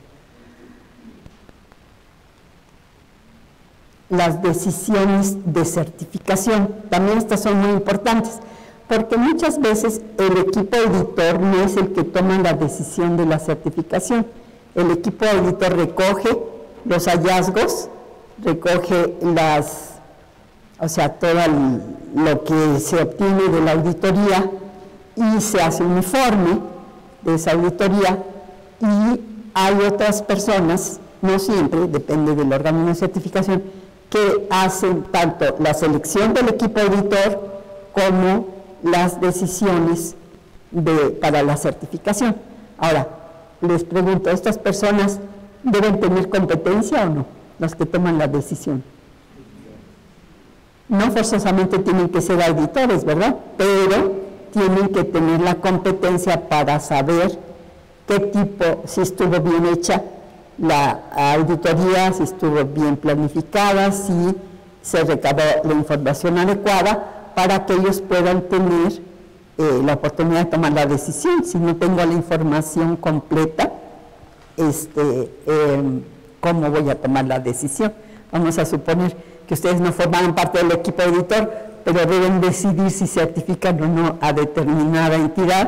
Las decisiones de certificación, también estas son muy importantes, porque muchas veces el equipo auditor no es el que toma la decisión de la certificación. El equipo auditor recoge los hallazgos, recoge las, o sea, todo el, lo que se obtiene de la auditoría y se hace un informe de esa auditoría, y hay otras personas, no siempre, depende del organismo de certificación, que hacen tanto la selección del equipo auditor como las decisiones de, para la certificación. Ahora, les pregunto, ¿estas personas deben tener competencia o no? Los que toman la decisión. No forzosamente tienen que ser auditores, ¿verdad? Pero tienen que tener la competencia para saber qué tipo, si estuvo bien hecha la auditoría, si estuvo bien planificada, si se recabó la información adecuada para que ellos puedan tener eh, la oportunidad de tomar la decisión. Si no tengo la información completa, este, eh, ¿cómo voy a tomar la decisión? Vamos a suponer que ustedes no formaron parte del equipo auditor, pero deben decidir si certifican o no a determinada entidad,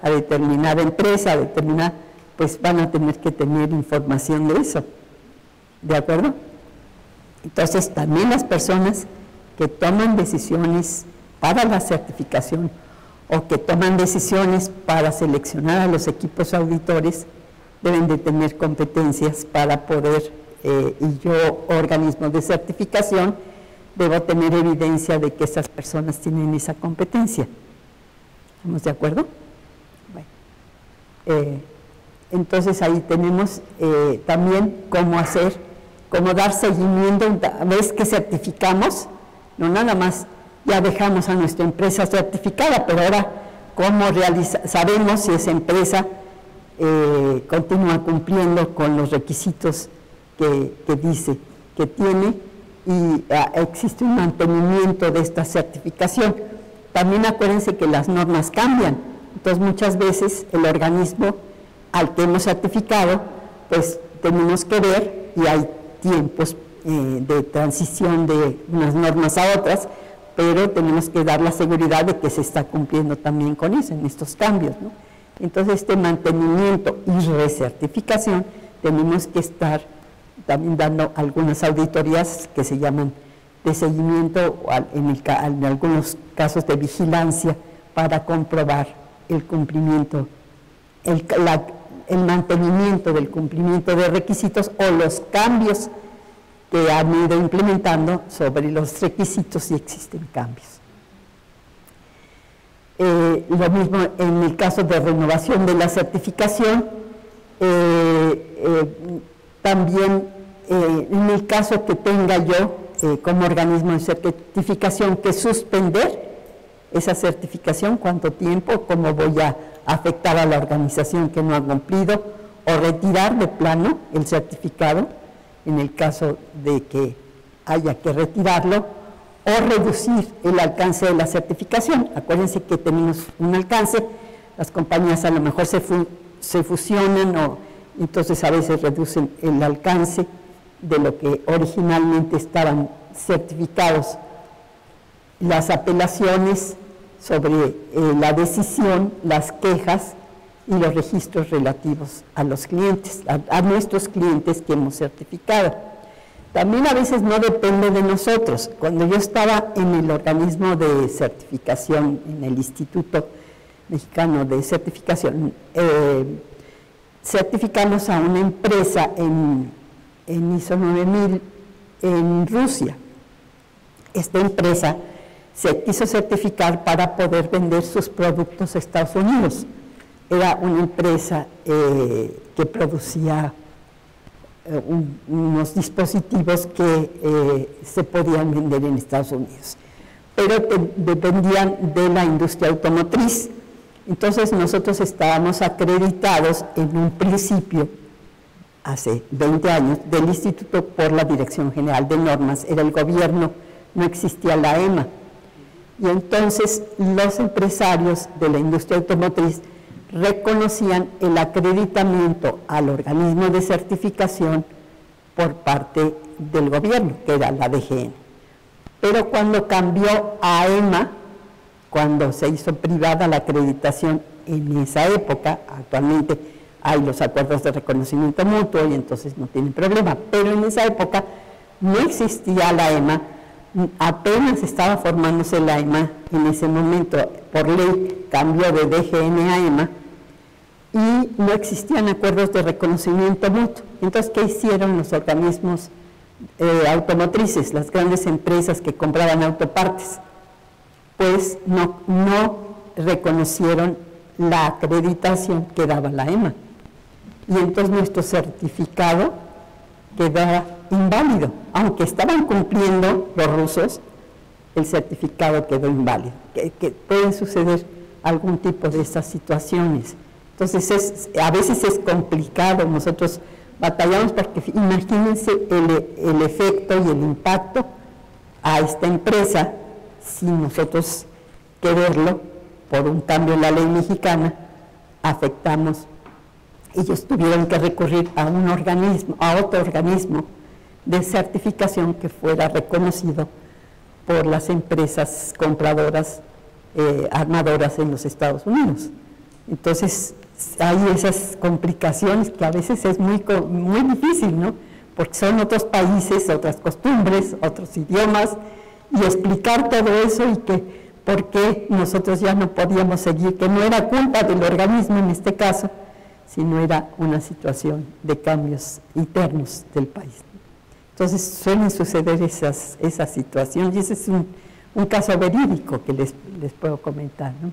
a determinada empresa, a determinada, pues van a tener que tener información de eso, ¿de acuerdo? Entonces, también las personas que toman decisiones para la certificación o que toman decisiones para seleccionar a los equipos auditores deben de tener competencias para poder, eh, y yo, organismos de certificación, debo tener evidencia de que esas personas tienen esa competencia. ¿Estamos de acuerdo? Bueno, eh, entonces ahí tenemos eh, también cómo hacer, cómo dar seguimiento una vez que certificamos, no nada más ya dejamos a nuestra empresa certificada, pero ahora cómo realiza, sabemos si esa empresa eh, continúa cumpliendo con los requisitos que, que dice que tiene y ah, existe un mantenimiento de esta certificación. También acuérdense que las normas cambian, entonces muchas veces el organismo al que hemos certificado, pues tenemos que ver y hay tiempos eh, de transición de unas normas a otras, pero tenemos que dar la seguridad de que se está cumpliendo también con eso, en estos cambios, ¿no? Entonces, este mantenimiento y recertificación, tenemos que estar también dando algunas auditorías que se llaman de seguimiento, en, el, en algunos casos de vigilancia, para comprobar el cumplimiento, el, la, el mantenimiento del cumplimiento de requisitos o los cambios que han ido implementando sobre los requisitos si existen cambios. Eh, lo mismo en el caso de renovación de la certificación, eh, eh, también eh, en el caso que tenga yo eh, como organismo de certificación que suspender esa certificación, cuánto tiempo, cómo voy a afectar a la organización que no ha cumplido, o retirar de plano el certificado, en el caso de que haya que retirarlo, o reducir el alcance de la certificación. Acuérdense que tenemos un alcance, las compañías a lo mejor se, fu se fusionan, o entonces a veces reducen el alcance de lo que originalmente estaban certificados. Las apelaciones sobre eh, la decisión, las quejas y los registros relativos a los clientes, a, a nuestros clientes que hemos certificado. También a veces no depende de nosotros. Cuando yo estaba en el organismo de certificación, en el Instituto Mexicano de Certificación, eh, certificamos a una empresa en, en I S O nueve mil en Rusia. Esta empresa se quiso certificar para poder vender sus productos a Estados Unidos. Era una empresa eh, que producía eh, un, unos dispositivos que eh, se podían vender en Estados Unidos, pero te, dependían de la industria automotriz. Entonces nosotros estábamos acreditados en un principio, hace veinte años, del Instituto por la Dirección General de Normas, era el gobierno, no existía la E M A. Y entonces los empresarios de la industria automotriz reconocían el acreditamiento al organismo de certificación por parte del gobierno, que era la D G N. Pero cuando cambió a E M A, cuando se hizo privada la acreditación en esa época, actualmente hay los acuerdos de reconocimiento mutuo y entonces no tienen problema, pero en esa época no existía la E M A, apenas estaba formándose la E M A en ese momento, por ley cambió de D G N a E M A y no existían acuerdos de reconocimiento mutuo. Entonces, ¿qué hicieron los organismos eh, automotrices, las grandes empresas que compraban autopartes? Pues no, no reconocieron la acreditación que daba la E M A. Y entonces nuestro certificado quedaba inválido. Aunque estaban cumpliendo los rusos, el certificado quedó inválido. Que, que pueden suceder algún tipo de estas situaciones. Entonces, es, a veces es complicado, nosotros batallamos porque imagínense el, el efecto y el impacto a esta empresa si nosotros quererlo por un cambio en la ley mexicana afectamos. Ellos tuvieron que recurrir a un organismo, a otro organismo de certificación que fuera reconocido por las empresas compradoras, eh, armadoras en los Estados Unidos. Entonces, hay esas complicaciones que a veces es muy, muy difícil, ¿no? Porque son otros países, otras costumbres, otros idiomas, y explicar todo eso y que por qué nosotros ya no podíamos seguir, que no era culpa del organismo en este caso, sino era una situación de cambios internos del país. Entonces suelen suceder esas, esas situaciones, y ese es un, un caso verídico que les, les puedo comentar, ¿no?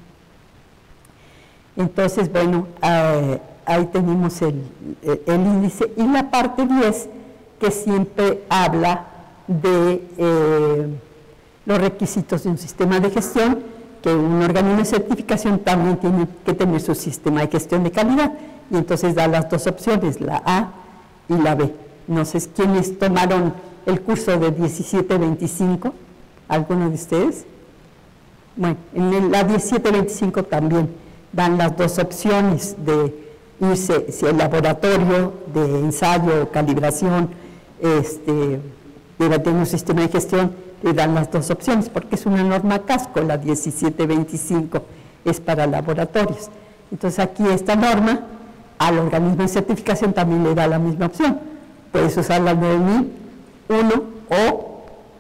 Entonces, bueno, eh, ahí tenemos el, el índice, y la parte diez, que siempre habla de eh, los requisitos de un sistema de gestión, que un organismo de certificación también tiene que tener su sistema de gestión de calidad, y entonces da las dos opciones, la A y la B. No sé quiénes tomaron el curso de diecisiete veinticinco, ¿alguno de ustedes? Bueno, en la diecisiete veinticinco también dan las dos opciones de irse, si el laboratorio de ensayo, calibración, este, de tener un sistema de gestión, le dan las dos opciones, porque es una norma casco, la diecisiete veinticinco es para laboratorios. Entonces aquí esta norma, al organismo de certificación también le da la misma opción. Puedes usar la nueve mil uno o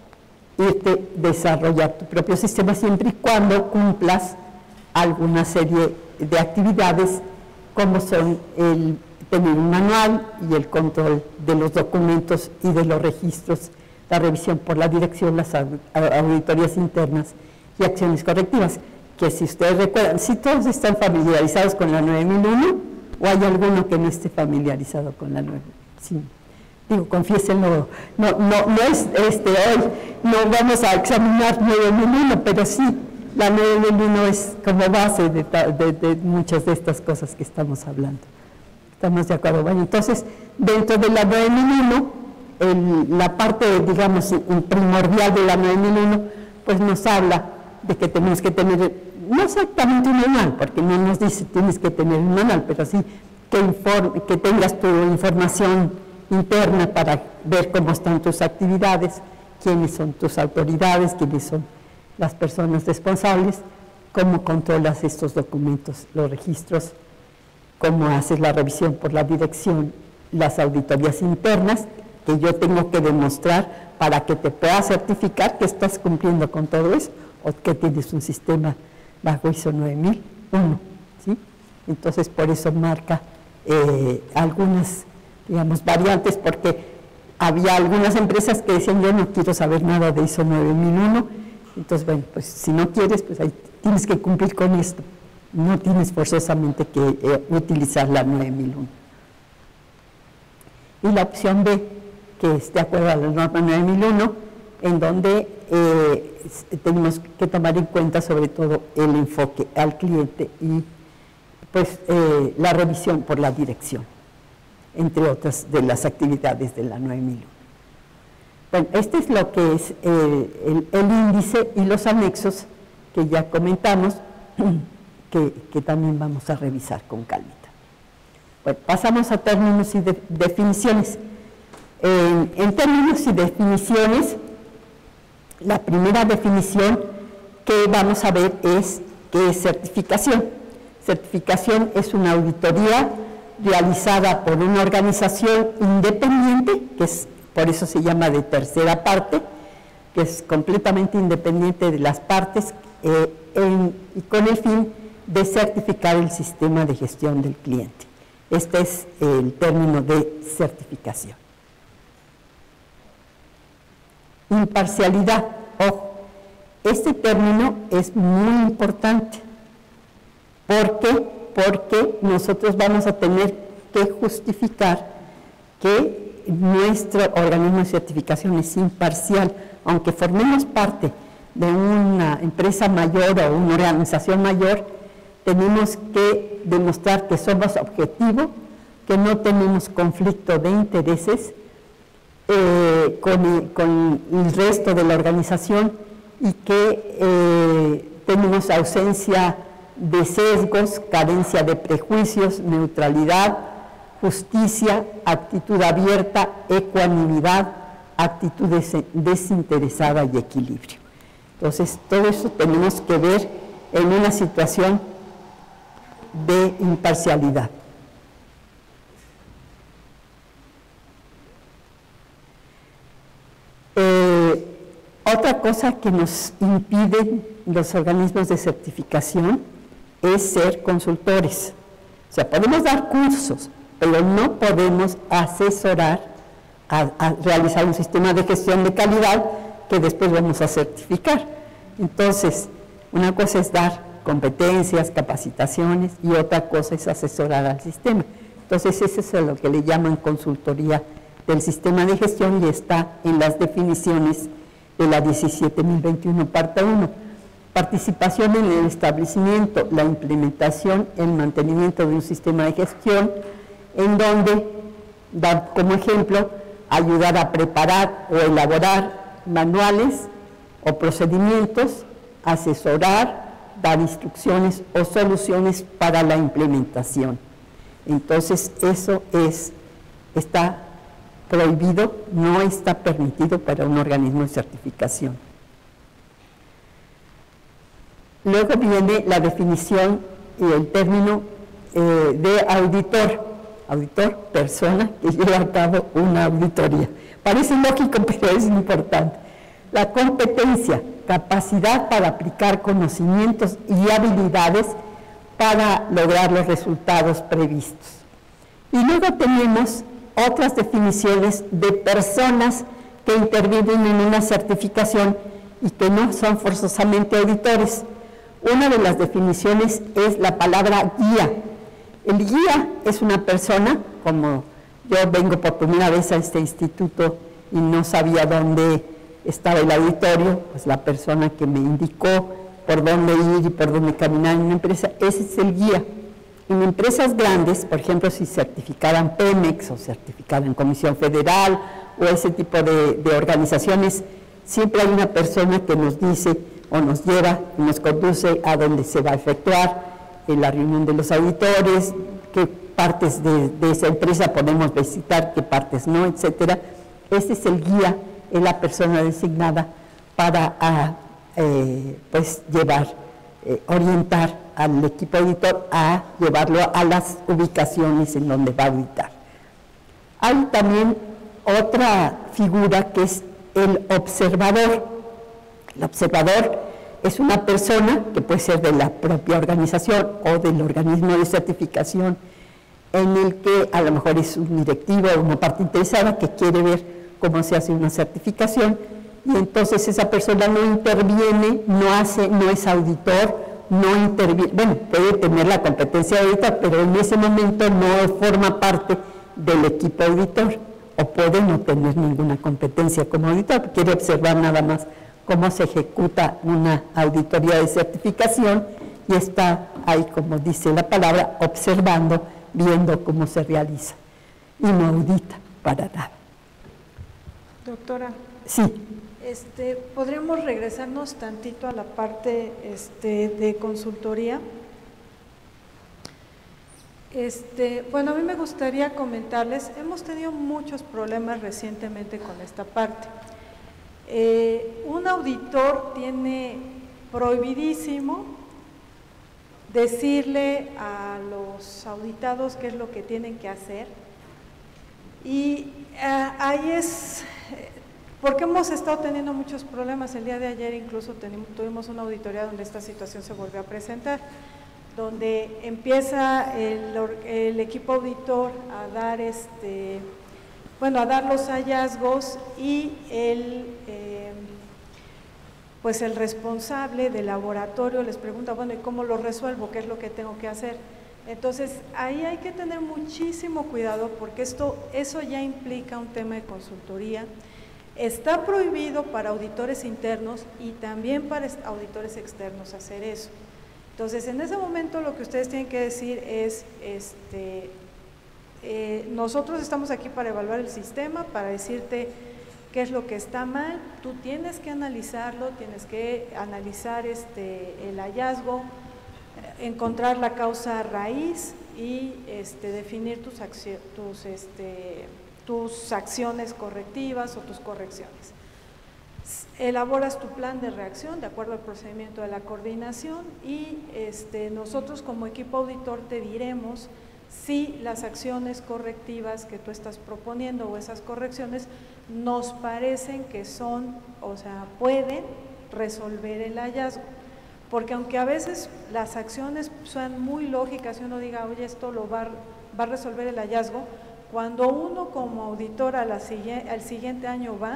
irte a desarrollar tu propio sistema siempre y cuando cumplas alguna serie de actividades como son el tener un manual y el control de los documentos y de los registros, la revisión por la dirección, las auditorías internas y acciones correctivas, que si ustedes recuerdan, si todos están familiarizados con la nueve mil uno o hay alguno que no esté familiarizado con la nueve mil uno. Sí. Digo, confiésenlo, no, no, no es este, hoy, no vamos a examinar nueve mil uno, pero sí, la nueve mil uno es como base de, de, de muchas de estas cosas que estamos hablando. ¿Estamos de acuerdo? Bueno, entonces, dentro de la nueve mil uno, el, la parte, digamos, primordial de la nueve mil uno, pues nos habla de que tenemos que tener, no exactamente un manual, porque no nos dice tienes que tener un manual, pero sí que, informe, que tengas tu información interna para ver cómo están tus actividades, quiénes son tus autoridades, quiénes son las personas responsables, cómo controlas estos documentos, los registros, cómo haces la revisión por la dirección, las auditorías internas, que yo tengo que demostrar para que te pueda certificar que estás cumpliendo con todo eso, o que tienes un sistema bajo I S O nueve mil uno, ¿sí? Entonces, por eso marca eh, algunas, digamos, variantes, porque había algunas empresas que decían, yo no quiero saber nada de I S O nueve mil uno, entonces, bueno, pues si no quieres, pues ahí tienes que cumplir con esto, no tienes forzosamente que eh, utilizar la nueve mil uno. Y la opción B, que es de acuerdo a la norma nueve mil uno, en donde eh, tenemos que tomar en cuenta sobre todo el enfoque al cliente y pues eh, la revisión por la dirección, entre otras de las actividades de la nueve mil uno. Bueno, este es lo que es eh, el, el índice y los anexos que ya comentamos, que, que también vamos a revisar con calmita. Bueno, pasamos a términos y de, definiciones. En, en términos y definiciones, la primera definición que vamos a ver es qué es certificación. Certificación es una auditoría realizada por una organización independiente, que es, por eso se llama de tercera parte, que es completamente independiente de las partes eh, en, y con el fin de certificar el sistema de gestión del cliente. Este es el término de certificación. Imparcialidad, ojo, este término es muy importante. ¿Por qué? Porque nosotros vamos a tener que justificar que nuestro organismo de certificación es imparcial, aunque formemos parte de una empresa mayor o una organización mayor, tenemos que demostrar que somos objetivos, que no tenemos conflicto de intereses eh, con, el, con el resto de la organización y que eh, tenemos ausencia de sesgos, carencia de prejuicios, neutralidad, justicia, actitud abierta, ecuanimidad, actitud des desinteresada y equilibrio. Entonces, todo eso tenemos que ver en una situación de imparcialidad. Eh, otra cosa que nos impiden los organismos de certificación es ser consultores. O sea, podemos dar cursos, pero no podemos asesorar a, a realizar un sistema de gestión de calidad que después vamos a certificar. Entonces, una cosa es dar competencias, capacitaciones, y otra cosa es asesorar al sistema. Entonces, eso es a lo que le llaman consultoría del sistema de gestión y está en las definiciones de la diecisiete mil veintiuno, parte uno. Participación en el establecimiento, la implementación, el mantenimiento de un sistema de gestión, en donde, da como ejemplo, ayudar a preparar o elaborar manuales o procedimientos, asesorar, dar instrucciones o soluciones para la implementación. Entonces, eso es, está prohibido, no está permitido para un organismo de certificación. Luego viene la definición y el término eh, de auditor. Auditor, persona que lleva a cabo una auditoría. Parece lógico, pero es importante. La competencia, capacidad para aplicar conocimientos y habilidades para lograr los resultados previstos. Y luego tenemos otras definiciones de personas que intervienen en una certificación y que no son forzosamente auditores. Una de las definiciones es la palabra guía. El guía es una persona, como yo vengo por primera vez a este instituto y no sabía dónde estaba el auditorio, pues la persona que me indicó por dónde ir y por dónde caminar en una empresa, ese es el guía. En empresas grandes, por ejemplo, si certificaran Pemex o certificaran Comisión Federal o ese tipo de, de organizaciones, siempre hay una persona que nos dice o nos lleva y nos conduce a donde se va a efectuar en la reunión de los auditores, qué partes de, de esa empresa podemos visitar, qué partes no, etcétera. Este es el guía, es la persona designada para a, eh, pues llevar, eh, orientar al equipo auditor a llevarlo a las ubicaciones en donde va a auditar. Hay también otra figura que es el observador. El observador es una persona que puede ser de la propia organización o del organismo de certificación, en el que a lo mejor es un directivo o una parte interesada que quiere ver cómo se hace una certificación, y entonces esa persona no interviene, no hace, no es auditor, no interviene, bueno, puede tener la competencia de auditor, pero en ese momento no forma parte del equipo auditor, o puede no tener ninguna competencia como auditor, quiere observar nada más cómo se ejecuta una auditoría de certificación y está ahí, como dice la palabra, observando, viendo cómo se realiza, y no audita para nada. Doctora, sí. Este, ¿podríamos regresarnos tantito a la parte este, de consultoría? Este, bueno, a mí me gustaría comentarles, hemos tenido muchos problemas recientemente con esta parte. Eh, un auditor tiene prohibidísimo decirle a los auditados qué es lo que tienen que hacer, y eh, ahí es porque hemos estado teniendo muchos problemas. El día de ayer incluso tenemos, tuvimos una auditoría donde esta situación se volvió a presentar, donde empieza el, el equipo auditor a dar este, bueno, a dar los hallazgos, y el eh, pues el responsable del laboratorio les pregunta, bueno, ¿y cómo lo resuelvo? ¿Qué es lo que tengo que hacer? Entonces, ahí hay que tener muchísimo cuidado, porque esto, eso ya implica un tema de consultoría. Está prohibido para auditores internos y también para auditores externos hacer eso. Entonces, en ese momento lo que ustedes tienen que decir es, este, eh, nosotros estamos aquí para evaluar el sistema, para decirte qué es lo que está mal, tú tienes que analizarlo, tienes que analizar este, el hallazgo, encontrar la causa raíz y este, definir tus, acci tus, este, tus acciones correctivas o tus correcciones. elaboras tu plan de reacción de acuerdo al procedimiento de la coordinación y este, nosotros como equipo auditor te diremos si las acciones correctivas que tú estás proponiendo o esas correcciones nos parecen que son, o sea, pueden resolver el hallazgo. Porque aunque a veces las acciones son muy lógicas y uno diga, oye, esto lo va, va a resolver el hallazgo, cuando uno como auditor a la, al siguiente año va,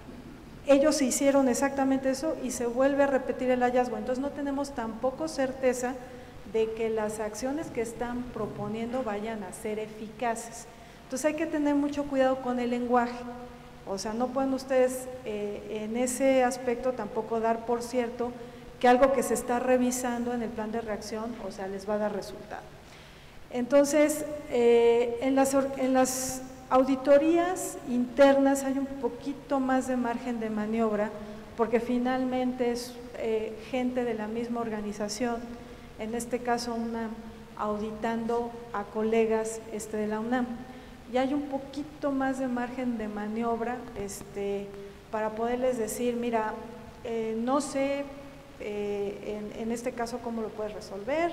ellos hicieron exactamente eso y se vuelve a repetir el hallazgo. Entonces no tenemos tampoco certeza de que las acciones que están proponiendo vayan a ser eficaces. Entonces hay que tener mucho cuidado con el lenguaje. O sea, no pueden ustedes eh, en ese aspecto tampoco dar por cierto que algo que se está revisando en el plan de reacción, o sea, les va a dar resultado. Entonces, eh, en, las, en las auditorías internas hay un poquito más de margen de maniobra, porque finalmente es eh, gente de la misma organización, en este caso UNAM, auditando a colegas este, de la UNAM. Y hay un poquito más de margen de maniobra este, para poderles decir, mira, eh, no sé, Eh, en, en este caso cómo lo puedes resolver,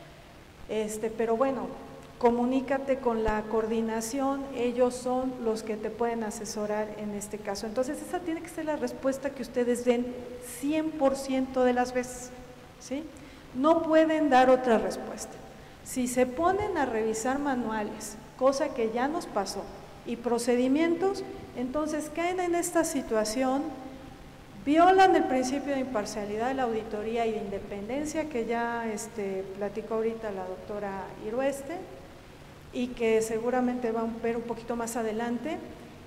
este, pero bueno, comunícate con la coordinación, ellos son los que te pueden asesorar en este caso. Entonces esa tiene que ser la respuesta que ustedes den cien por ciento de las veces, ¿sí? No pueden dar otra respuesta. Si se ponen a revisar manuales, cosa que ya nos pasó, y procedimientos, entonces caen en esta situación, violan el principio de imparcialidad de la auditoría y de independencia que ya este, platicó ahorita la doctora Irueste y que seguramente van a ver un poquito más adelante,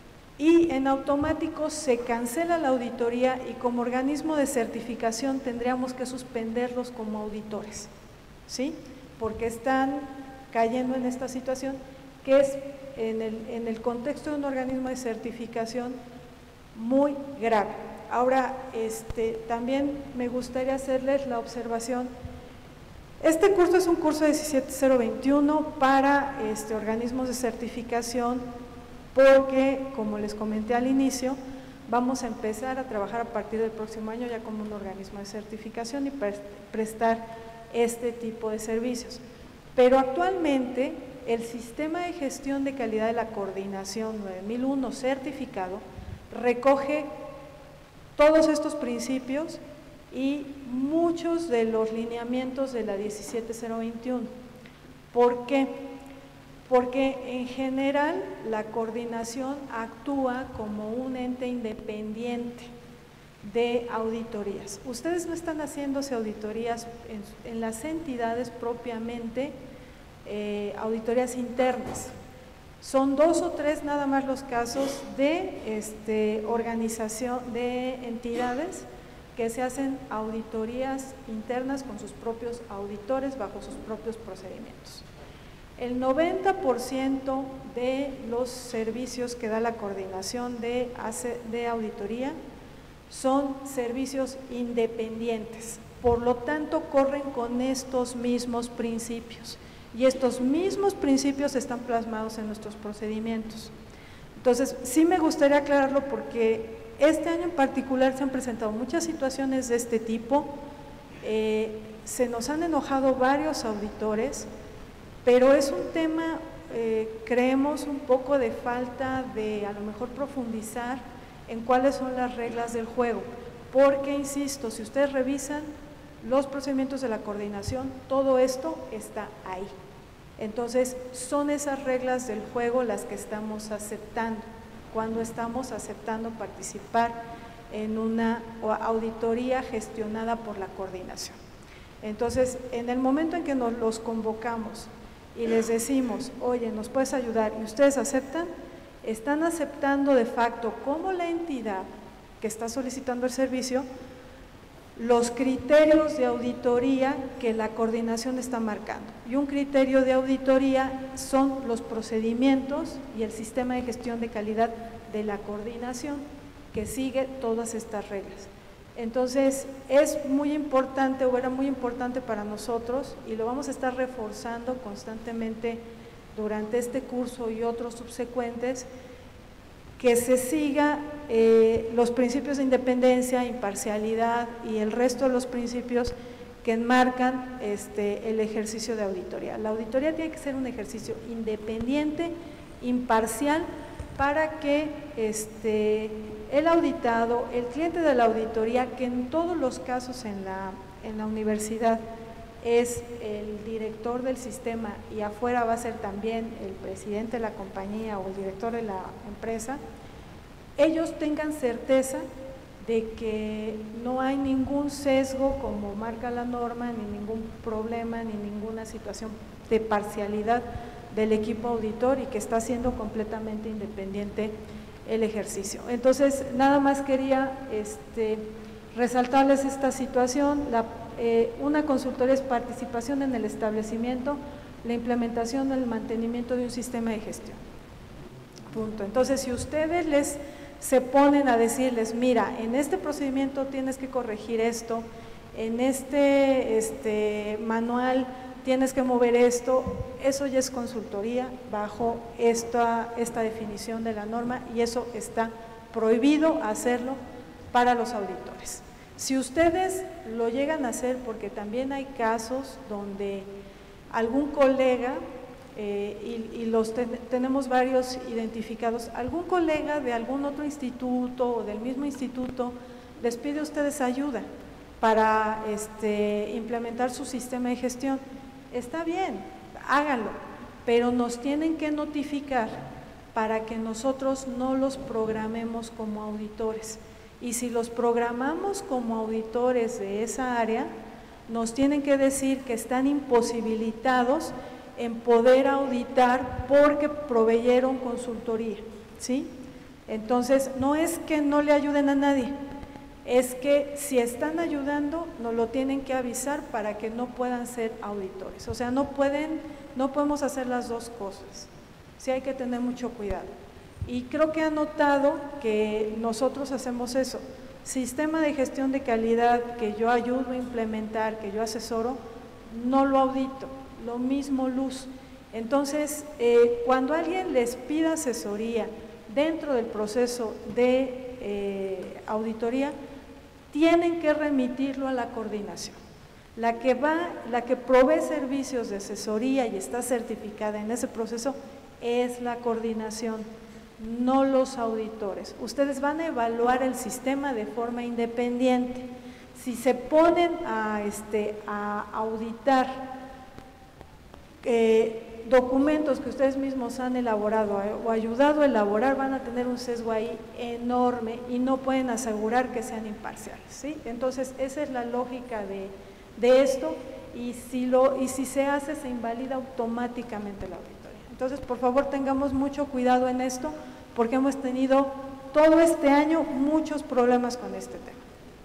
y en automático se cancela la auditoría y como organismo de certificación tendríamos que suspenderlos como auditores, ¿sí? Porque están cayendo en esta situación que es en el, en el contexto de un organismo de certificación muy grave. Ahora, este, también me gustaría hacerles la observación, este curso es un curso diecisiete cero veintiuno para este, organismos de certificación porque, como les comenté al inicio, vamos a empezar a trabajar a partir del próximo año ya como un organismo de certificación y prestar este tipo de servicios. Pero actualmente el sistema de gestión de calidad de la coordinación nueve mil uno certificado recoge todos estos principios y muchos de los lineamientos de la diecisiete cero veintiuno. ¿Por qué? Porque en general la coordinación actúa como un ente independiente de auditorías. Ustedes no están haciéndose auditorías en, en las entidades propiamente, eh, auditorías internas. Son dos o tres nada más los casos de este, organización, de entidades que se hacen auditorías internas con sus propios auditores bajo sus propios procedimientos. El noventa por ciento de los servicios que da la coordinación de, de auditoría son servicios independientes, por lo tanto corren con estos mismos principios. Y estos mismos principios están plasmados en nuestros procedimientos. Entonces, sí me gustaría aclararlo porque este año en particular se han presentado muchas situaciones de este tipo, eh, se nos han enojado varios auditores, pero es un tema, eh, creemos, un poco de falta de a lo mejor profundizar en cuáles son las reglas del juego, porque, insisto, si ustedes revisan los procedimientos de la coordinación, todo esto está ahí. Entonces, son esas reglas del juego las que estamos aceptando, cuando estamos aceptando participar en una auditoría gestionada por la coordinación. Entonces, en el momento en que nos los convocamos y les decimos, oye, ¿nos puedes ayudar? Y ustedes aceptan, están aceptando de facto como la entidad que está solicitando el servicio los criterios de auditoría que la coordinación está marcando. Y un criterio de auditoría son los procedimientos y el sistema de gestión de calidad de la coordinación que sigue todas estas reglas. Entonces, es muy importante o era muy importante para nosotros y lo vamos a estar reforzando constantemente durante este curso y otros subsecuentes, que se siga eh, los principios de independencia, imparcialidad y el resto de los principios que enmarcan este, el ejercicio de auditoría. La auditoría tiene que ser un ejercicio independiente, imparcial, para que este, el auditado, el cliente de la auditoría, que en todos los casos en la, en la universidad es el director del sistema y afuera va a ser también el presidente de la compañía o el director de la empresa, ellos tengan certeza de que no hay ningún sesgo como marca la norma, ni ningún problema, ni ninguna situación de parcialidad del equipo auditor y que está siendo completamente independiente el ejercicio. Entonces, nada más quería este, resaltarles esta situación. La, eh, una consultoría es participación en el establecimiento, la implementación, el mantenimiento de un sistema de gestión. Punto. Entonces, si ustedes les se ponen a decirles, mira, en este procedimiento tienes que corregir esto, en este, este manual tienes que mover esto, eso ya es consultoría bajo esta, esta definición de la norma y eso está prohibido hacerlo para los auditores. Si ustedes lo llegan a hacer, porque también hay casos donde algún colega, eh, y, y los ten, tenemos varios identificados, algún colega de algún otro instituto o del mismo instituto les pide a ustedes ayuda para este, implementar su sistema de gestión. Está bien, háganlo, pero nos tienen que notificar para que nosotros no los programemos como auditores. Y si los programamos como auditores de esa área, nos tienen que decir que están imposibilitados en poder auditar porque proveyeron consultoría, ¿sí? Entonces, no es que no le ayuden a nadie, es que si están ayudando, nos lo tienen que avisar para que no puedan ser auditores. O sea, no pueden, no podemos hacer las dos cosas. Sí hay que tener mucho cuidado. Y creo que han notado que nosotros hacemos eso. Sistema de gestión de calidad que yo ayudo a implementar, que yo asesoro, no lo audito. Lo mismo luz. Entonces, eh, cuando alguien les pida asesoría dentro del proceso de eh, auditoría, tienen que remitirlo a la coordinación. La que va, la que provee servicios de asesoría y está certificada en ese proceso es la coordinación, no los auditores. Ustedes van a evaluar el sistema de forma independiente. Si se ponen a, este, a auditar eh, documentos que ustedes mismos han elaborado eh, o ayudado a elaborar, van a tener un sesgo ahí enorme y no pueden asegurar que sean imparciales, ¿sí? Entonces, esa es la lógica de, de esto y si, lo, y si se hace, se invalida automáticamente la auditoría. Entonces, por favor, tengamos mucho cuidado en esto porque hemos tenido todo este año muchos problemas con este tema.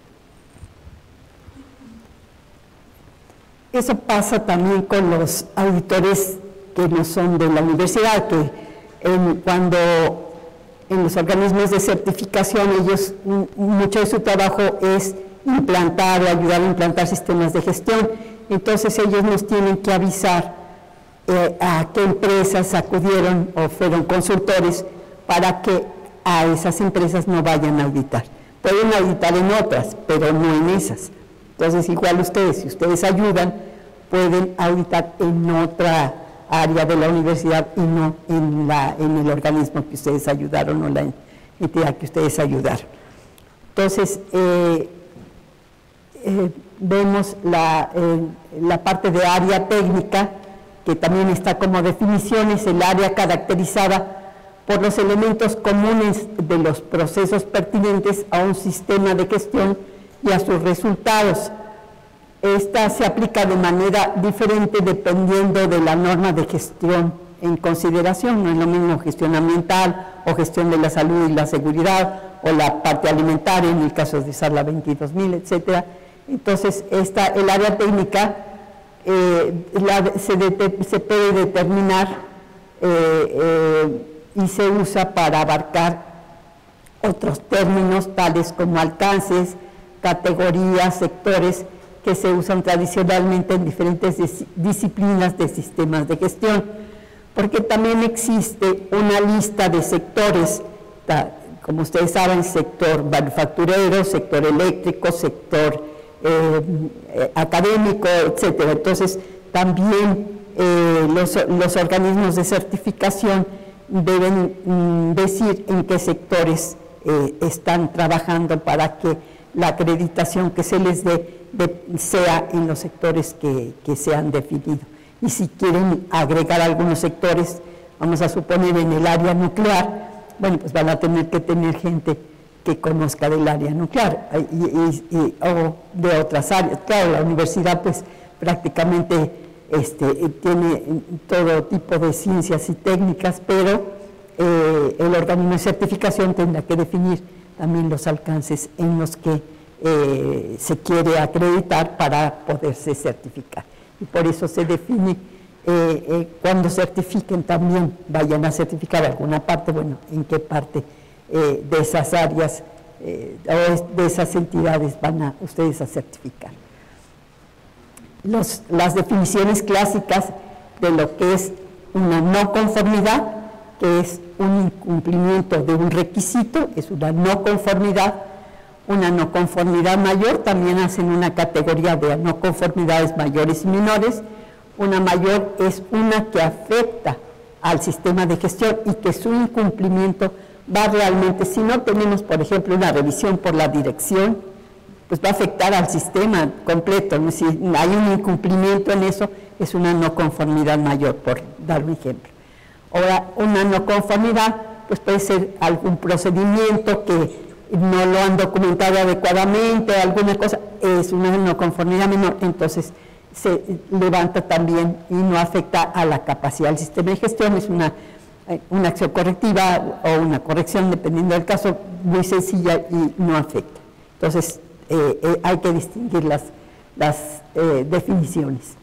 Eso pasa también con los auditores que no son de la universidad, que en, cuando en los organismos de certificación ellos, mucho de su trabajo es implantar o ayudar a implantar sistemas de gestión, entonces ellos nos tienen que avisar eh, a qué empresas acudieron o fueron consultores para que a esas empresas no vayan a auditar. Pueden auditar en otras, pero no en esas. Entonces, igual ustedes, si ustedes ayudan, pueden auditar en otra área de la universidad y no en, la, en el organismo que ustedes ayudaron o la entidad que ustedes ayudaron. Entonces, eh, eh, vemos la, eh, la parte de área técnica, que también está como definiciones, el área caracterizada por los elementos comunes de los procesos pertinentes a un sistema de gestión y a sus resultados. Esta se aplica de manera diferente dependiendo de la norma de gestión en consideración. No es lo mismo gestión ambiental o gestión de la salud y la seguridad o la parte alimentaria en el caso de SARLA veintidós mil, etcétera. Entonces, esta, el área técnica eh, la, se, de, se puede determinar eh, eh, y se usa para abarcar otros términos tales como alcances, categorías, sectores que se usan tradicionalmente en diferentes dis disciplinas de sistemas de gestión, porque también existe una lista de sectores está, como ustedes saben, sector manufacturero, sector eléctrico, sector eh, eh, académico, etcétera. Entonces, también eh, los, los organismos de certificación deben mm, decir en qué sectores eh, están trabajando para que la acreditación que se les dé de, sea en los sectores que, que se han definido. Y si quieren agregar algunos sectores, vamos a suponer en el área nuclear, bueno, pues van a tener que tener gente que conozca del área nuclear y, y, y, o de otras áreas. Claro, la universidad pues prácticamente este, tiene todo tipo de ciencias y técnicas, pero eh, el organismo de certificación tendrá que definir también los alcances en los que eh, se quiere acreditar para poderse certificar. Y por eso se define, eh, eh, cuando certifiquen también, vayan a certificar alguna parte, bueno, en qué parte eh, de esas áreas eh, o de esas entidades van a ustedes a certificar. Los, las definiciones clásicas de lo que es una no conformidad, que es un incumplimiento de un requisito, es una no conformidad. Una no conformidad mayor, también hacen una categoría de no conformidades mayores y menores. Una mayor es una que afecta al sistema de gestión y que su incumplimiento va realmente, si no tenemos, por ejemplo, una revisión por la dirección, pues va a afectar al sistema completo, ¿no? Si hay un incumplimiento en eso, es una no conformidad mayor, por dar un ejemplo. Ahora, una no conformidad, pues puede ser algún procedimiento que no lo han documentado adecuadamente, alguna cosa, es una no conformidad menor, entonces se levanta también y no afecta a la capacidad del sistema de gestión, es una, una acción correctiva o una corrección, dependiendo del caso, muy sencilla y no afecta. Entonces, eh, eh, hay que distinguir las, las eh, definiciones.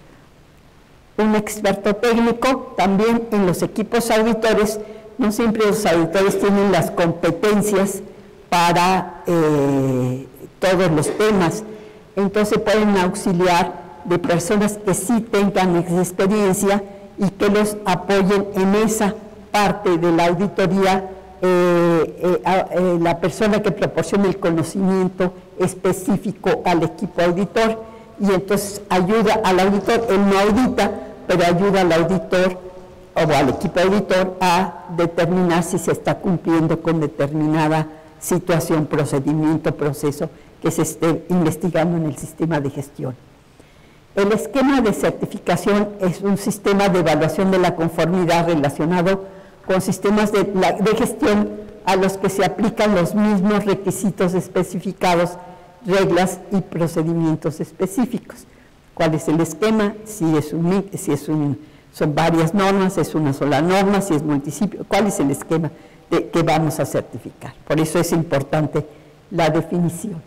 Un experto técnico, también en los equipos auditores, no siempre los auditores tienen las competencias para eh, todos los temas, entonces pueden auxiliar de personas que sí tengan experiencia y que los apoyen en esa parte de la auditoría, eh, eh, eh, la persona que proporciona el conocimiento específico al equipo auditor, y entonces ayuda al auditor, él no audita, pero ayuda al auditor o al equipo auditor a determinar si se está cumpliendo con determinada situación, procedimiento, proceso que se esté investigando en el sistema de gestión. El esquema de certificación es un sistema de evaluación de la conformidad relacionado con sistemas de, la, de gestión a los que se aplican los mismos requisitos especificados, reglas y procedimientos específicos. ¿Cuál es el esquema? Si, es un, si es un, son varias normas, es una sola norma, si es multisitio, ¿cuál es el esquema de, que vamos a certificar? Por eso es importante la definición.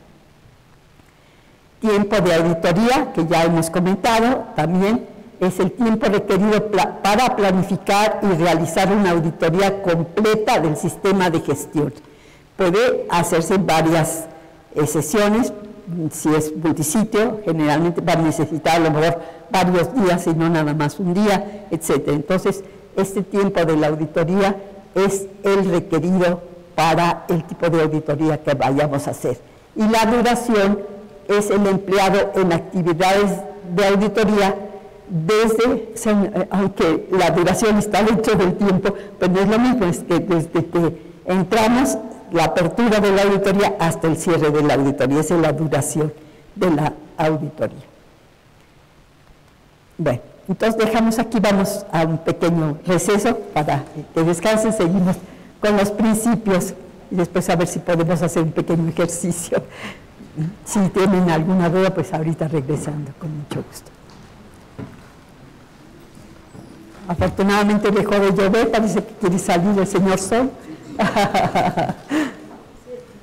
Tiempo de auditoría, que ya hemos comentado, también es el tiempo requerido pla para planificar y realizar una auditoría completa del sistema de gestión. Puede hacerse en varias eh, sesiones, si es multisitio, generalmente va a necesitar a lo mejor varios días y no nada más un día, etcétera. Entonces, este tiempo de la auditoría es el requerido para el tipo de auditoría que vayamos a hacer. Y la duración es el empleado en actividades de auditoría desde, aunque la duración está dentro del tiempo, pues no es lo mismo, es que desde que entramos, la apertura de la auditoría hasta el cierre de la auditoría, esa es la duración de la auditoría. Bueno, entonces dejamos aquí, vamos a un pequeño receso para que descansen, seguimos con los principios y después a ver si podemos hacer un pequeño ejercicio. Si tienen alguna duda, pues ahorita regresando, con mucho gusto. Afortunadamente dejó de llover, parece que quiere salir el señor Sol.